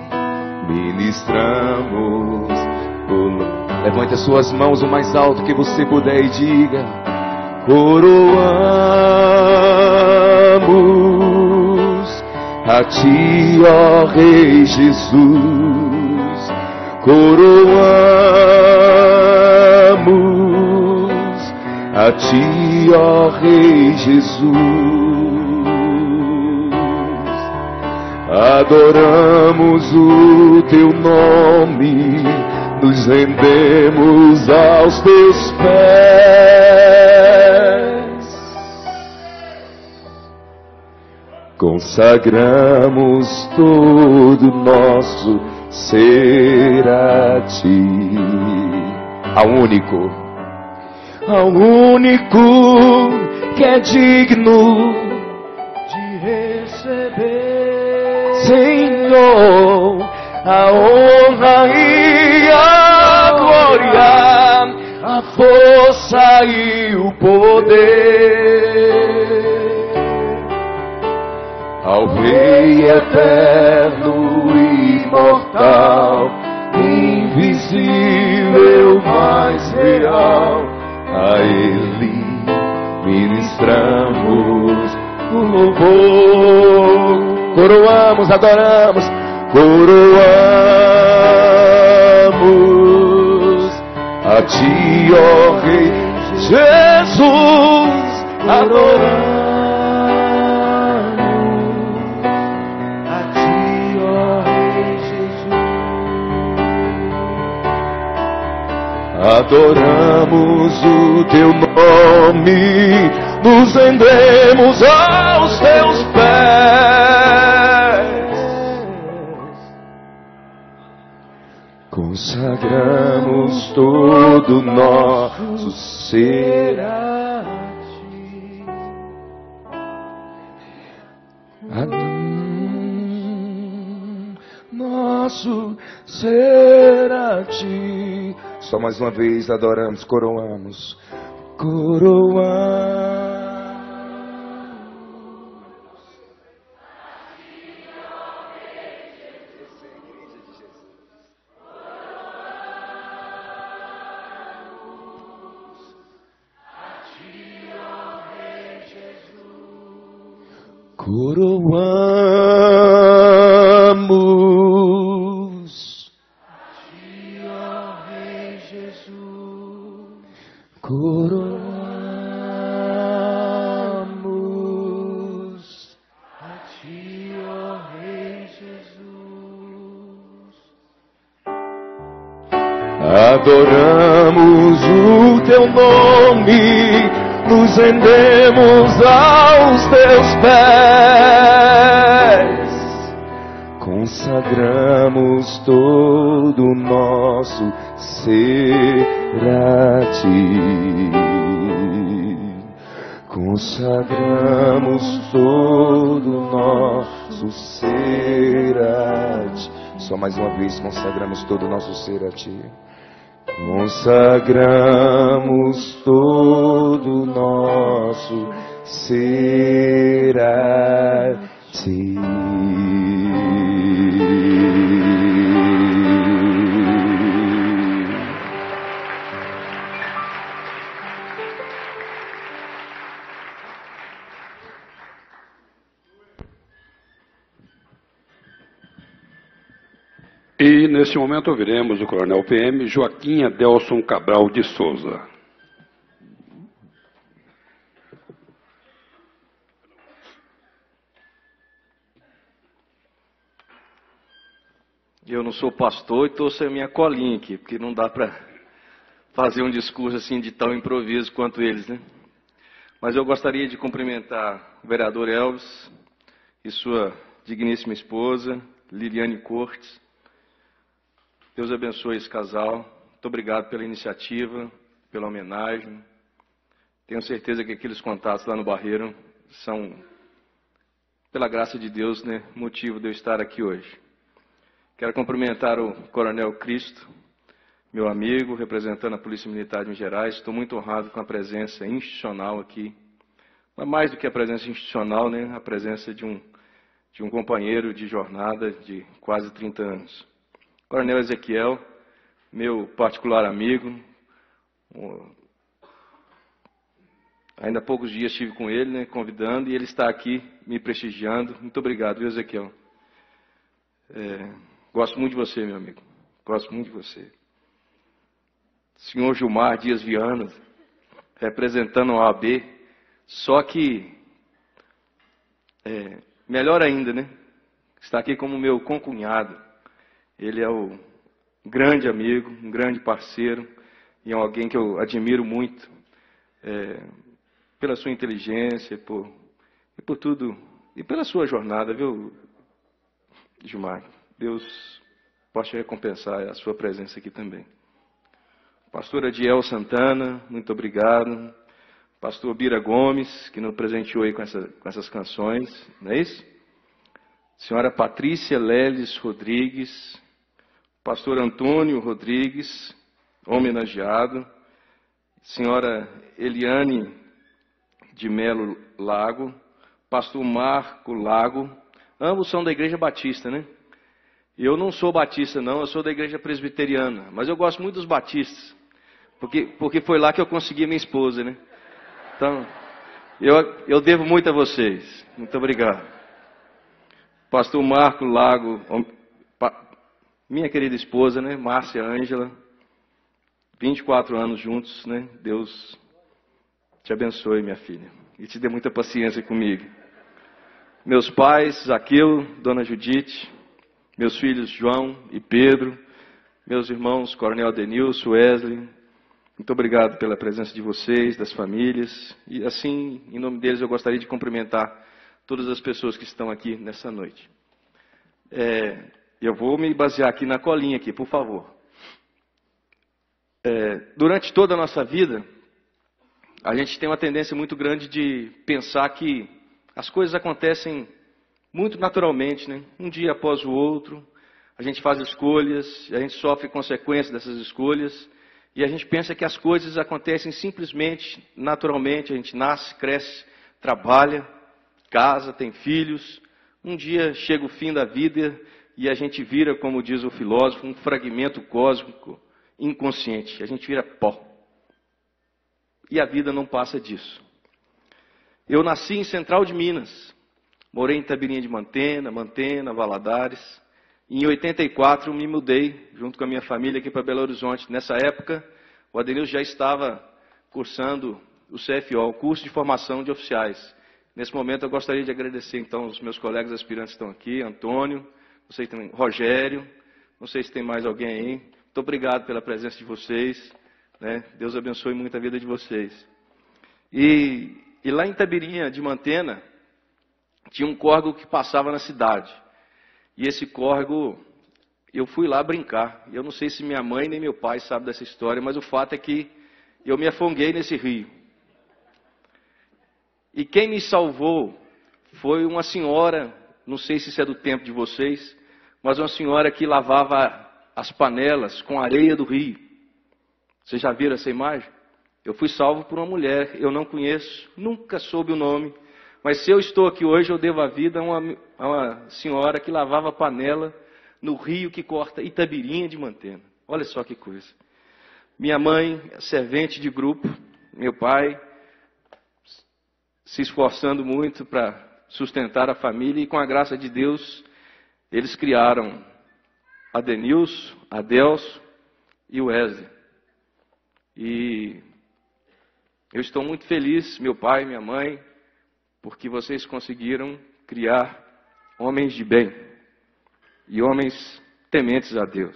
ministramos o louvor. Levante as suas mãos o mais alto que você puder e diga: coroamos a Ti, ó Rei Jesus, coroamos a Ti, ó Rei Jesus, adoramos o Teu nome, nos rendemos aos Teus pés, consagramos todo nosso ser a Ti, ao único, ao único que é digno de receber, Senhor, a honra e a glória, a força e o poder, ao Rei eterno e imortal, invisível, mas real, a Ele ministramos o louvor. Coroamos, adoramos, coroamos a Ti, ó Rei Jesus, adoramos a Ti, ó Rei Jesus, adoramos o Teu nome, nos rendemos aos Teus pés, Consagramos todo nosso ser a Ti. Nosso ser a Ti. Só mais uma vez adoramos, coroamos, coroamos. Coroamos a Ti, ó Rei Jesus. Coroamos a Ti, ó Rei Jesus. Adoramos o Teu nome, nos rendemos aos Teus pés, consagramos todo o nosso ser a Ti, consagramos todo o nosso ser a Ti. Só mais uma vez, consagramos todo o nosso ser a Ti. Consagramos todo o nosso ser a Ti. E, neste momento, ouviremos o Coronel P M Joaquim Adelson Cabral de Souza. Eu não sou pastor e estou sem a minha colinha aqui, porque não dá para fazer um discurso assim de tão improviso quanto eles, né? Mas eu gostaria de cumprimentar o vereador Elvis e sua digníssima esposa, Liliane Cortes. Deus abençoe esse casal. Muito obrigado pela iniciativa, pela homenagem. Tenho certeza que aqueles contatos lá no Barreiro são, pela graça de Deus, né, motivo de eu estar aqui hoje. Quero cumprimentar o Coronel Cristo, meu amigo, representando a Polícia Militar de Minas Gerais. Estou muito honrado com a presença institucional aqui. Mas mais do que a presença institucional, né, a presença de um, de um companheiro de jornada de quase trinta anos. Coronel Ezequiel, meu particular amigo, ainda há poucos dias estive com ele, né, convidando, e ele está aqui me prestigiando. Muito obrigado, viu, Ezequiel? É, gosto muito de você, meu amigo. Gosto muito de você. Senhor Gilmar Dias Viana, representando a O A B, só que, é, melhor ainda, né? Está aqui como meu concunhado. Ele é o grande amigo, um grande parceiro, e é alguém que eu admiro muito, é, pela sua inteligência, por, e por tudo, e pela sua jornada, viu, Gilmar? Deus possa recompensar a sua presença aqui também. Pastor Adiel Santana, muito obrigado. Pastor Bira Gomes, que nos presenteou aí com, essa, com essas canções, não é isso? Senhora Patrícia Leles Rodrigues, Pastor Antônio Rodrigues, homenageado. Senhora Eliane de Melo Lago, Pastor Marco Lago, ambos são da Igreja Batista, né? Eu não sou batista não, eu sou da Igreja Presbiteriana, mas eu gosto muito dos batistas, porque, porque foi lá que eu consegui minha esposa, né? Então, eu, eu devo muito a vocês. Muito obrigado. Pastor Marco Lago, minha querida esposa, né, Márcia Ângela, vinte e quatro anos juntos, né? Deus te abençoe, minha filha, e te dê muita paciência comigo. Meus pais, Zaqueu, Dona Judite, meus filhos João e Pedro, meus irmãos Coronel Denilson, Wesley, muito obrigado pela presença de vocês, das famílias, e assim, em nome deles, eu gostaria de cumprimentar todas as pessoas que estão aqui nessa noite. É, eu vou me basear aqui na colinha, aqui, por favor. É, durante toda a nossa vida, a gente tem uma tendência muito grande de pensar que as coisas acontecem muito naturalmente, né? Um dia após o outro, a gente faz escolhas, a gente sofre consequências dessas escolhas, e a gente pensa que as coisas acontecem simplesmente, naturalmente, a gente nasce, cresce, trabalha, casa, tem filhos, um dia chega o fim da vida e a gente vira, como diz o filósofo, um fragmento cósmico inconsciente, a gente vira pó. E a vida não passa disso. Eu nasci em Central de Minas, morei em Itabirinha de Mantena, Mantena, Valadares. Em oitenta e quatro me mudei, junto com a minha família, aqui para Belo Horizonte. Nessa época, o Adenilson já estava cursando o C F O, o curso de formação de oficiais. Nesse momento eu gostaria de agradecer então os meus colegas aspirantes que estão aqui, Antônio, não sei se tem, Rogério, não sei se tem mais alguém aí. Muito obrigado pela presença de vocês, né? Deus abençoe muito a vida de vocês. E, e lá em Itabirinha de Mantena, tinha um córrego que passava na cidade. E esse córrego, eu fui lá brincar. Eu não sei se minha mãe nem meu pai sabem dessa história, mas o fato é que eu me afoguei nesse rio. E quem me salvou foi uma senhora, não sei se isso é do tempo de vocês, mas uma senhora que lavava as panelas com areia do rio. Vocês já viram essa imagem? Eu fui salvo por uma mulher, eu não conheço, nunca soube o nome, mas se eu estou aqui hoje, eu devo a vida a uma, a uma senhora que lavava panela no rio que corta Itabirinha de Mantena. Olha só que coisa. Minha mãe, servente de grupo, meu pai, se esforçando muito para sustentar a família, e com a graça de Deus, eles criaram Adenilson, Adelso e o Wesley. E eu estou muito feliz, meu pai e minha mãe, porque vocês conseguiram criar homens de bem e homens tementes a Deus.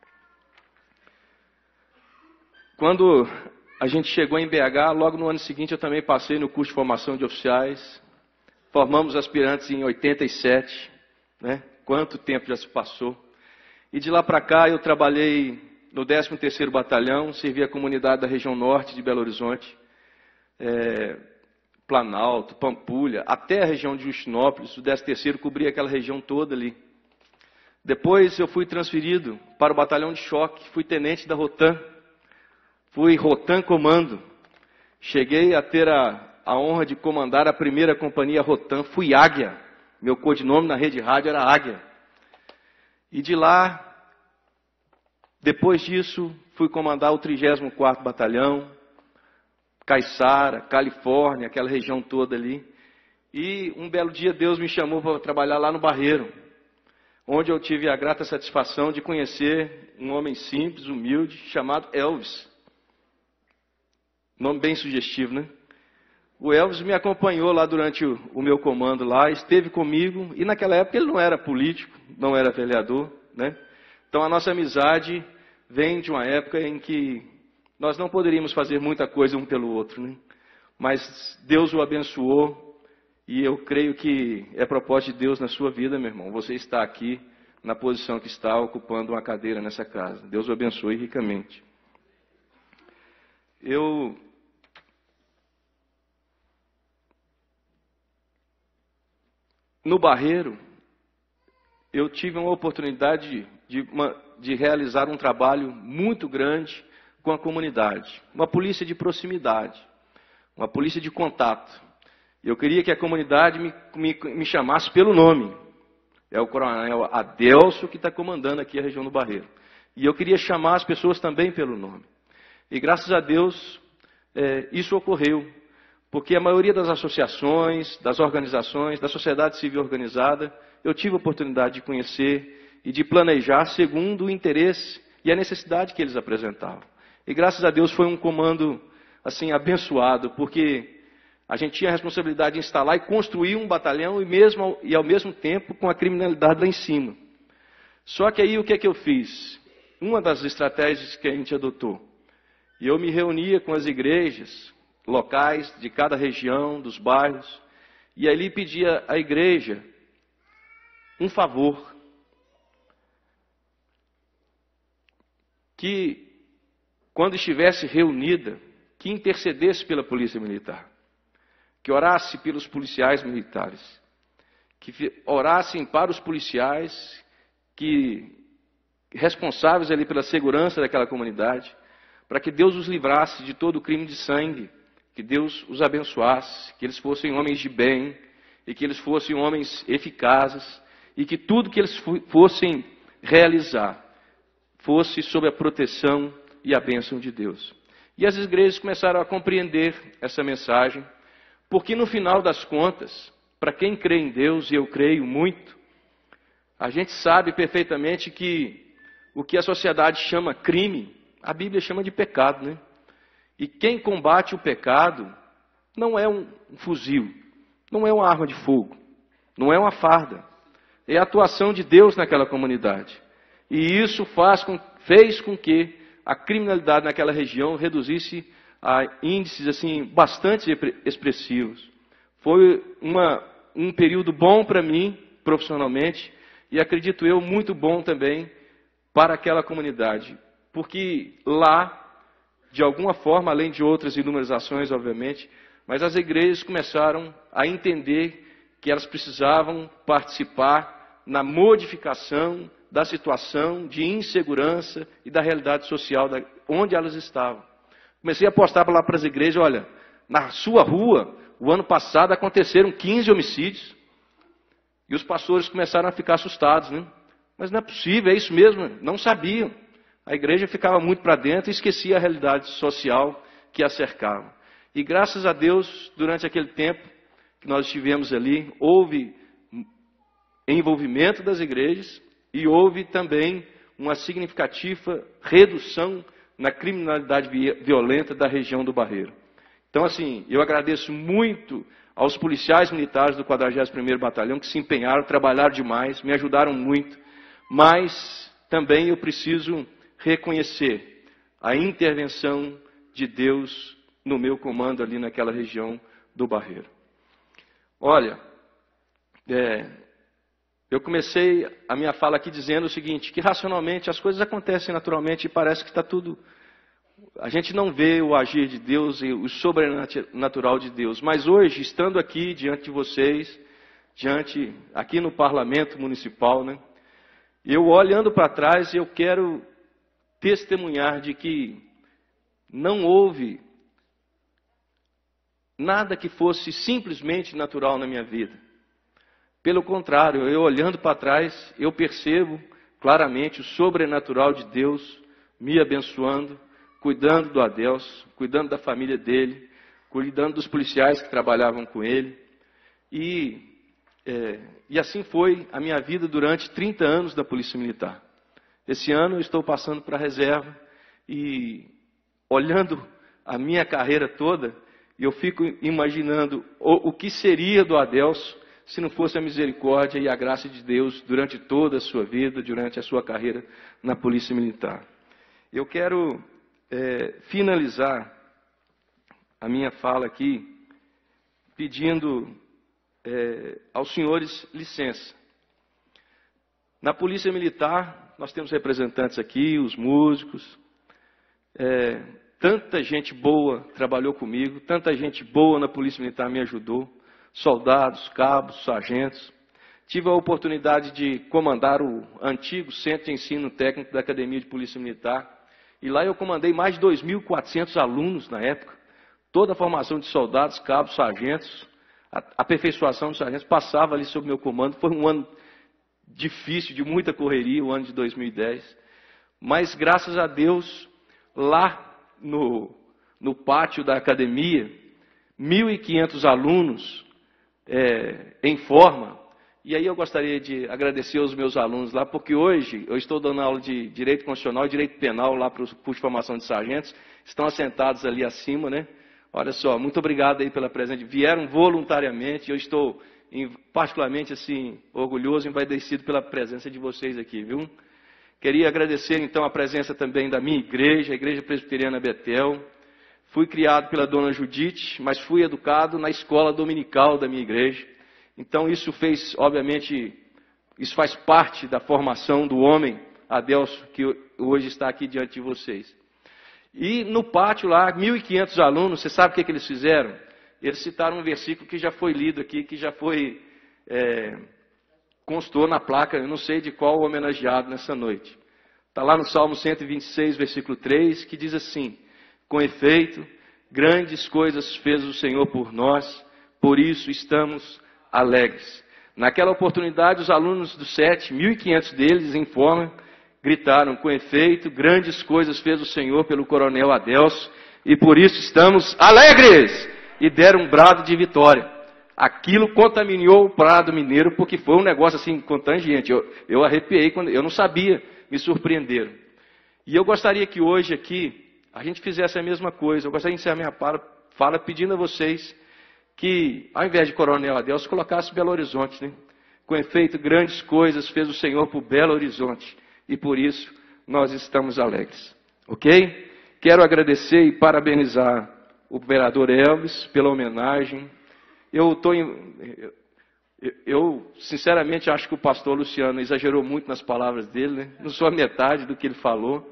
Quando a gente chegou em B H, logo no ano seguinte eu também passei no curso de formação de oficiais. Formamos aspirantes em oitenta e sete, né? Quanto tempo já se passou. E de lá para cá eu trabalhei no décimo terceiro Batalhão, servi a comunidade da região norte de Belo Horizonte, é, Planalto, Pampulha, até a região de Justinópolis. O décimo terceiro cobria aquela região toda ali. Depois eu fui transferido para o Batalhão de Choque, fui tenente da Rotan, fui Rotan Comando. Cheguei a ter a, a honra de comandar a primeira companhia Rotan, fui Águia. Meu codinome na rede rádio era Águia. E de lá, depois disso, fui comandar o trigésimo quarto Batalhão, Caiçara, Califórnia, aquela região toda ali. E um belo dia Deus me chamou para trabalhar lá no Barreiro, onde eu tive a grata satisfação de conhecer um homem simples, humilde, chamado Elvis. Nome bem sugestivo, né? O Elvis me acompanhou lá durante o, o meu comando lá, esteve comigo, e naquela época ele não era político, não era vereador, né? Então a nossa amizade vem de uma época em que nós não poderíamos fazer muita coisa um pelo outro, né? Mas Deus o abençoou, e eu creio que é propósito de Deus na sua vida, meu irmão. Você está aqui na posição que está, ocupando uma cadeira nessa casa. Deus o abençoe ricamente. Eu No Barreiro, eu tive uma oportunidade de, uma, de realizar um trabalho muito grande com a comunidade. Uma polícia de proximidade, uma polícia de contato. Eu queria que a comunidade me, me, me chamasse pelo nome. É o coronel Adelso que está comandando aqui a região do Barreiro. E eu queria chamar as pessoas também pelo nome. E graças a Deus, é, isso ocorreu. Porque a maioria das associações, das organizações, da sociedade civil organizada, eu tive a oportunidade de conhecer e de planejar segundo o interesse e a necessidade que eles apresentavam. E graças a Deus foi um comando assim abençoado, porque a gente tinha a responsabilidade de instalar e construir um batalhão e, mesmo, e ao mesmo tempo com a criminalidade lá em cima. Só que aí o que é que eu fiz? Uma das estratégias que a gente adotou, e eu me reunia com as igrejas locais de cada região, dos bairros, e ali pedia à igreja um favor, que quando estivesse reunida, que intercedesse pela polícia militar, que orasse pelos policiais militares, que orassem para os policiais que responsáveis ali pela segurança daquela comunidade, para que Deus os livrasse de todo o crime de sangue, que Deus os abençoasse, que eles fossem homens de bem, e que eles fossem homens eficazes, e que tudo que eles fossem realizar fosse sob a proteção e a bênção de Deus. E as igrejas começaram a compreender essa mensagem, porque no final das contas, para quem crê em Deus, e eu creio muito, a gente sabe perfeitamente que o que a sociedade chama crime, a Bíblia chama de pecado, né? E quem combate o pecado não é um fuzil, não é uma arma de fogo, não é uma farda. É a atuação de Deus naquela comunidade. E isso faz com, fez com que a criminalidade naquela região reduzisse a índices assim, bastante expressivos. Foi uma, um período bom para mim, profissionalmente, e acredito eu, muito bom também para aquela comunidade. Porque lá, de alguma forma, além de outras inúmeras ações, obviamente, mas as igrejas começaram a entender que elas precisavam participar na modificação da situação de insegurança e da realidade social da, onde elas estavam. Comecei a postar lá para as igrejas, olha, na sua rua, o ano passado aconteceram quinze homicídios. E os pastores começaram a ficar assustados, né? Mas não é possível, é isso mesmo, não sabiam. A igreja ficava muito para dentro e esquecia a realidade social que a cercava. E graças a Deus, durante aquele tempo que nós estivemos ali, houve envolvimento das igrejas e houve também uma significativa redução na criminalidade violenta da região do Barreiro. Então, assim, eu agradeço muito aos policiais militares do quadragésimo primeiro Batalhão que se empenharam, trabalharam demais, me ajudaram muito, mas também eu preciso reconhecer a intervenção de Deus no meu comando ali naquela região do Barreiro. Olha, é, eu comecei a minha fala aqui dizendo o seguinte, que racionalmente as coisas acontecem naturalmente e parece que está tudo... A gente não vê o agir de Deus e o sobrenatural de Deus. Mas hoje, estando aqui diante de vocês, diante aqui no Parlamento Municipal, né, eu olhando para trás, eu quero testemunhar de que não houve nada que fosse simplesmente natural na minha vida. Pelo contrário, eu olhando para trás, eu percebo claramente o sobrenatural de Deus me abençoando, cuidando do Adelso, cuidando da família dele, cuidando dos policiais que trabalhavam com ele. E, é, e assim foi a minha vida durante trinta anos da Polícia Militar. Esse ano eu estou passando para a reserva e olhando a minha carreira toda, eu fico imaginando o, o que seria do Adelso se não fosse a misericórdia e a graça de Deus durante toda a sua vida, durante a sua carreira na Polícia Militar. Eu quero é, finalizar a minha fala aqui pedindo é, aos senhores licença. Na Polícia Militar, nós temos representantes aqui, os músicos, é, tanta gente boa trabalhou comigo, tanta gente boa na Polícia Militar me ajudou, soldados, cabos, sargentos. Tive a oportunidade de comandar o antigo Centro de Ensino Técnico da Academia de Polícia Militar, e lá eu comandei mais de dois mil e quatrocentos alunos na época, toda a formação de soldados, cabos, sargentos, a aperfeiçoação dos sargentos passava ali sob meu comando. Foi um ano difícil, de muita correria, o ano de dois mil e dez, mas graças a Deus, lá no, no pátio da academia, mil e quinhentos alunos é, em forma. E aí eu gostaria de agradecer aos meus alunos lá, porque hoje eu estou dando aula de Direito Constitucional e Direito Penal lá para o curso de formação de sargentos, estão assentados ali acima, né? Olha só, muito obrigado aí pela presença, vieram voluntariamente, eu estou particularmente assim, orgulhoso e envaidecido pela presença de vocês aqui, viu? Queria agradecer então a presença também da minha igreja, a Igreja Presbiteriana Betel. Fui criado pela dona Judite, mas fui educado na escola dominical da minha igreja. Então isso fez, obviamente, isso faz parte da formação do homem, Adelso, que hoje está aqui diante de vocês. E no pátio lá, mil e quinhentos alunos, você sabe o que, que eles fizeram? Eles citaram um versículo que já foi lido aqui, que já foi, é, constou na placa, eu não sei de qual homenageado nessa noite. Está lá no Salmo cento e vinte e seis, versículo três, que diz assim: com efeito, grandes coisas fez o Senhor por nós, por isso estamos alegres. Naquela oportunidade, os alunos do sete, mil e quinhentos deles, em forma, gritaram: com efeito, grandes coisas fez o Senhor pelo coronel Adelso, e por isso estamos alegres! E deram um brado de vitória. Aquilo contaminou o Prado Mineiro, porque foi um negócio assim, contagiante. Eu, eu arrepiei, quando eu não sabia, me surpreenderam. E eu gostaria que hoje aqui, a gente fizesse a mesma coisa. Eu gostaria de encerrar minha fala pedindo a vocês que, ao invés de Coronel Adelso, colocasse Belo Horizonte, né? Com efeito, grandes coisas fez o Senhor por Belo Horizonte, e por isso nós estamos alegres. Ok? Quero agradecer e parabenizar o vereador Elvis pela homenagem. Eu estou eu, eu, sinceramente, acho que o pastor Luciano exagerou muito nas palavras dele, né? Não sou a metade do que ele falou.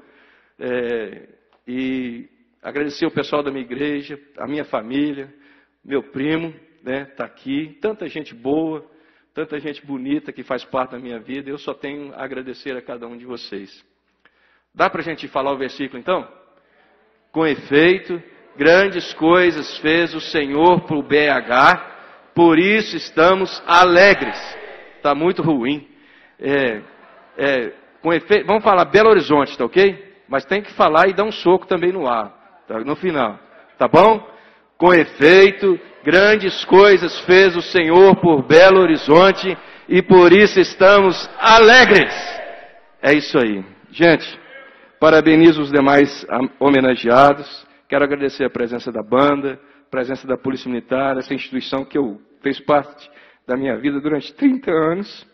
É, e agradecer o pessoal da minha igreja, a minha família, meu primo, né, está aqui, tanta gente boa, tanta gente bonita que faz parte da minha vida. Eu só tenho a agradecer a cada um de vocês. Dá para a gente falar o versículo então? Com efeito, grandes coisas fez o Senhor para o B H, por isso estamos alegres. Está muito ruim. É, é, com efeito, vamos falar Belo Horizonte, tá ok? Mas tem que falar e dar um soco também no ar, tá? No final, tá bom? Com efeito, grandes coisas fez o Senhor por Belo Horizonte e por isso estamos alegres. É isso aí. Gente, parabenizo os demais homenageados. Quero agradecer a presença da banda, a presença da Polícia Militar, essa instituição que eu fez parte da minha vida durante trinta anos.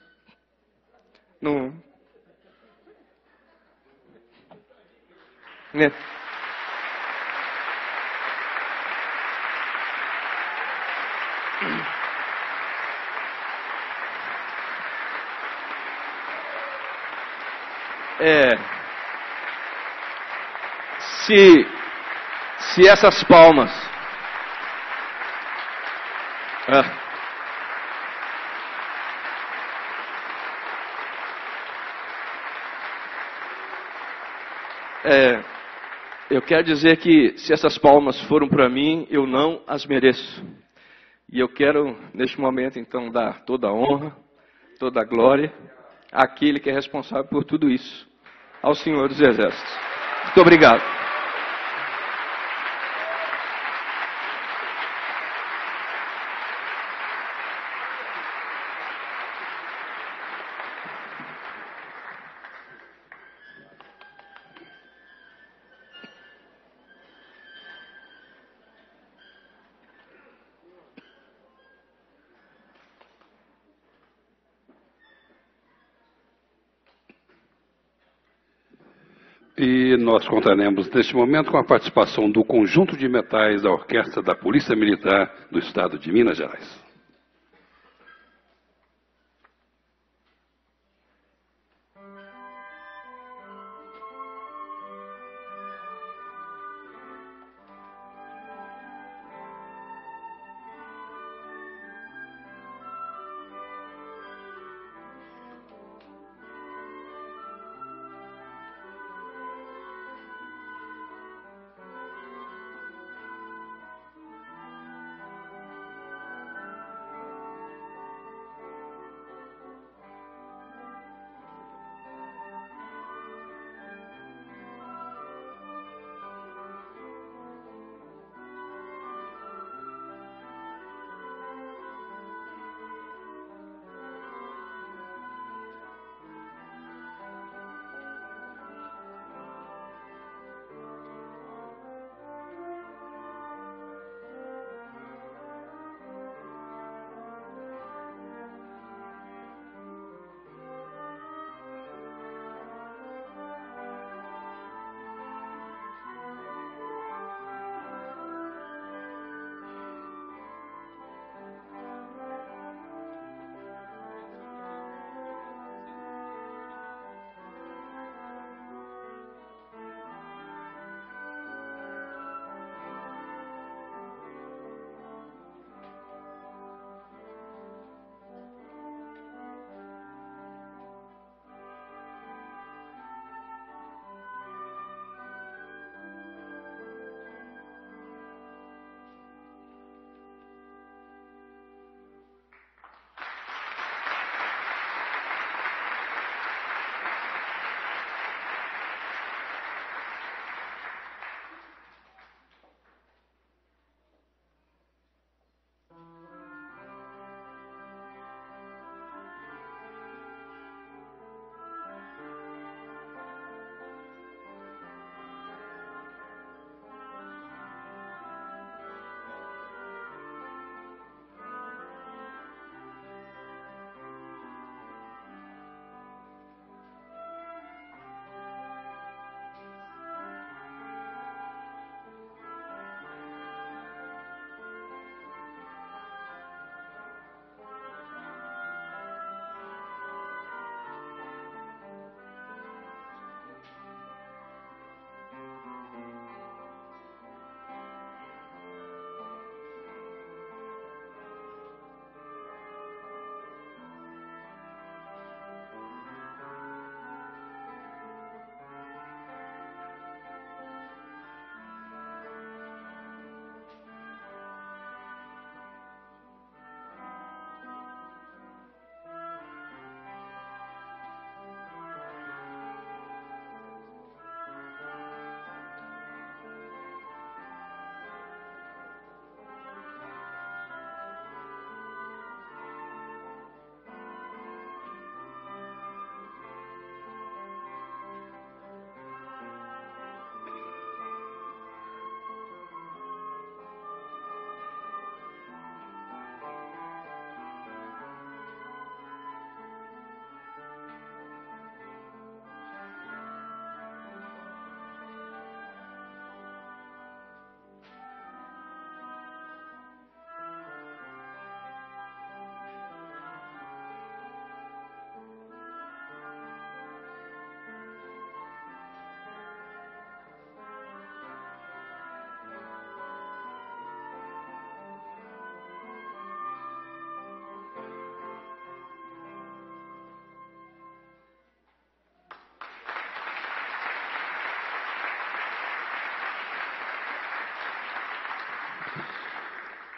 Não... Né? É, se, se essas palmas, ah, é, eu quero dizer que se essas palmas foram para mim, eu não as mereço. E eu quero, neste momento, então, dar toda a honra, toda a glória àquele que é responsável por tudo isso, ao Senhor dos Exércitos. Muito obrigado. E nós contaremos neste momento com a participação do conjunto de metais da Orquestra da Polícia Militar do Estado de Minas Gerais.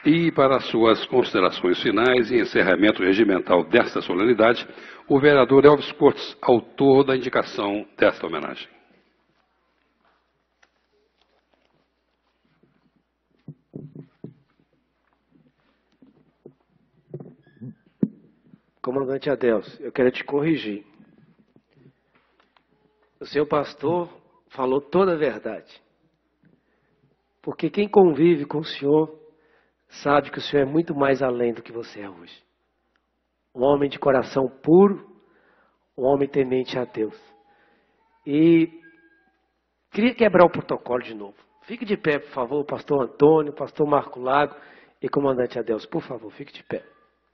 E para as suas considerações finais e encerramento regimental desta solenidade, o vereador Elvis Cortes, autor da indicação desta homenagem. Comandante Adelso, eu quero te corrigir. O seu pastor falou toda a verdade. Porque quem convive com o senhor sabe que o senhor é muito mais além do que você é hoje. Um homem de coração puro, um homem temente a Deus. E queria quebrar o protocolo de novo. Fique de pé, por favor, pastor Antônio, pastor Marco Lago e comandante Adelso. Por favor, fique de pé.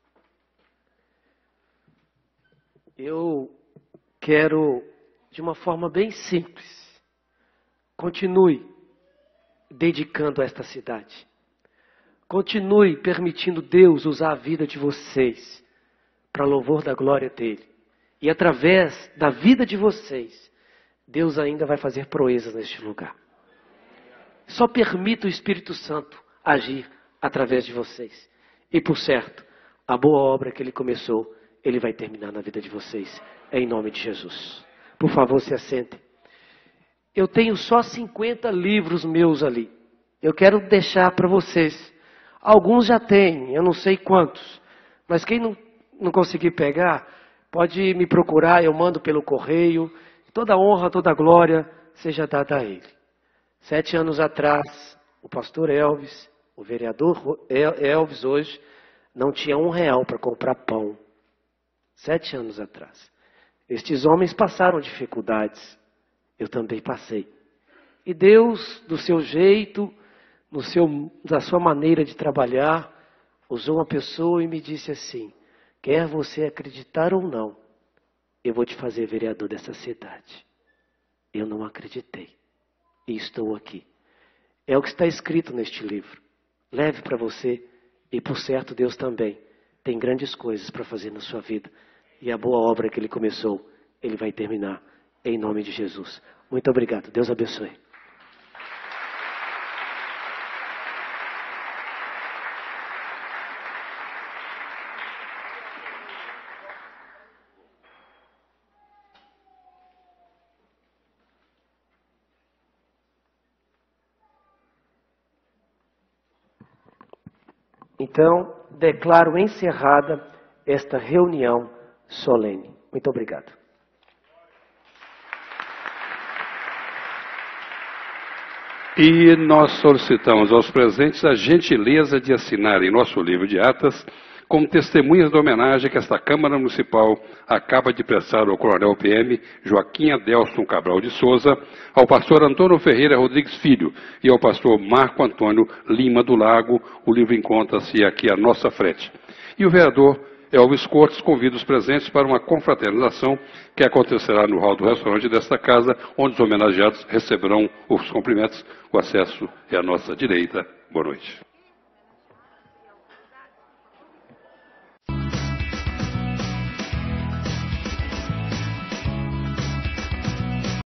Eu quero, de uma forma bem simples, continue dedicando a esta cidade. Continue permitindo Deus usar a vida de vocês para louvor da glória dele. E através da vida de vocês, Deus ainda vai fazer proezas neste lugar. Só permita o Espírito Santo agir através de vocês. E por certo, a boa obra que ele começou, ele vai terminar na vida de vocês, em nome de Jesus. Por favor, se assentem. Eu tenho só cinquenta livros meus ali. Eu quero deixar para vocês. Alguns já têm, eu não sei quantos. Mas quem não, não conseguir pegar, pode me procurar, eu mando pelo correio. Toda honra, toda glória seja dada a ele. Sete anos atrás, o pastor Elvis, o vereador Elvis hoje, não tinha um real para comprar pão. Sete anos atrás. Estes homens passaram dificuldades. Eu também passei. E Deus, do seu jeito, no seu, da sua maneira de trabalhar, usou uma pessoa e me disse assim: quer você acreditar ou não, eu vou te fazer vereador dessa cidade. Eu não acreditei. E estou aqui. É o que está escrito neste livro. Leve para você. E por certo, Deus também tem grandes coisas para fazer na sua vida. E a boa obra que ele começou, ele vai terminar. Em nome de Jesus. Muito obrigado. Deus abençoe. Então, declaro encerrada esta reunião solene. Muito obrigado. E nós solicitamos aos presentes a gentileza de assinarem nosso livro de atas como testemunhas da homenagem que esta Câmara Municipal acaba de prestar ao Coronel P M Joaquim Adelson Cabral de Souza, ao pastor Antônio Ferreira Rodrigues Filho e ao pastor Marco Antônio Lima do Lago. O livro encontra-se aqui à nossa frente. E o vereador Elvis Cortes convida os presentes para uma confraternização que acontecerá no hall do restaurante desta casa, onde os homenageados receberão os cumprimentos. O acesso é à nossa direita. Boa noite.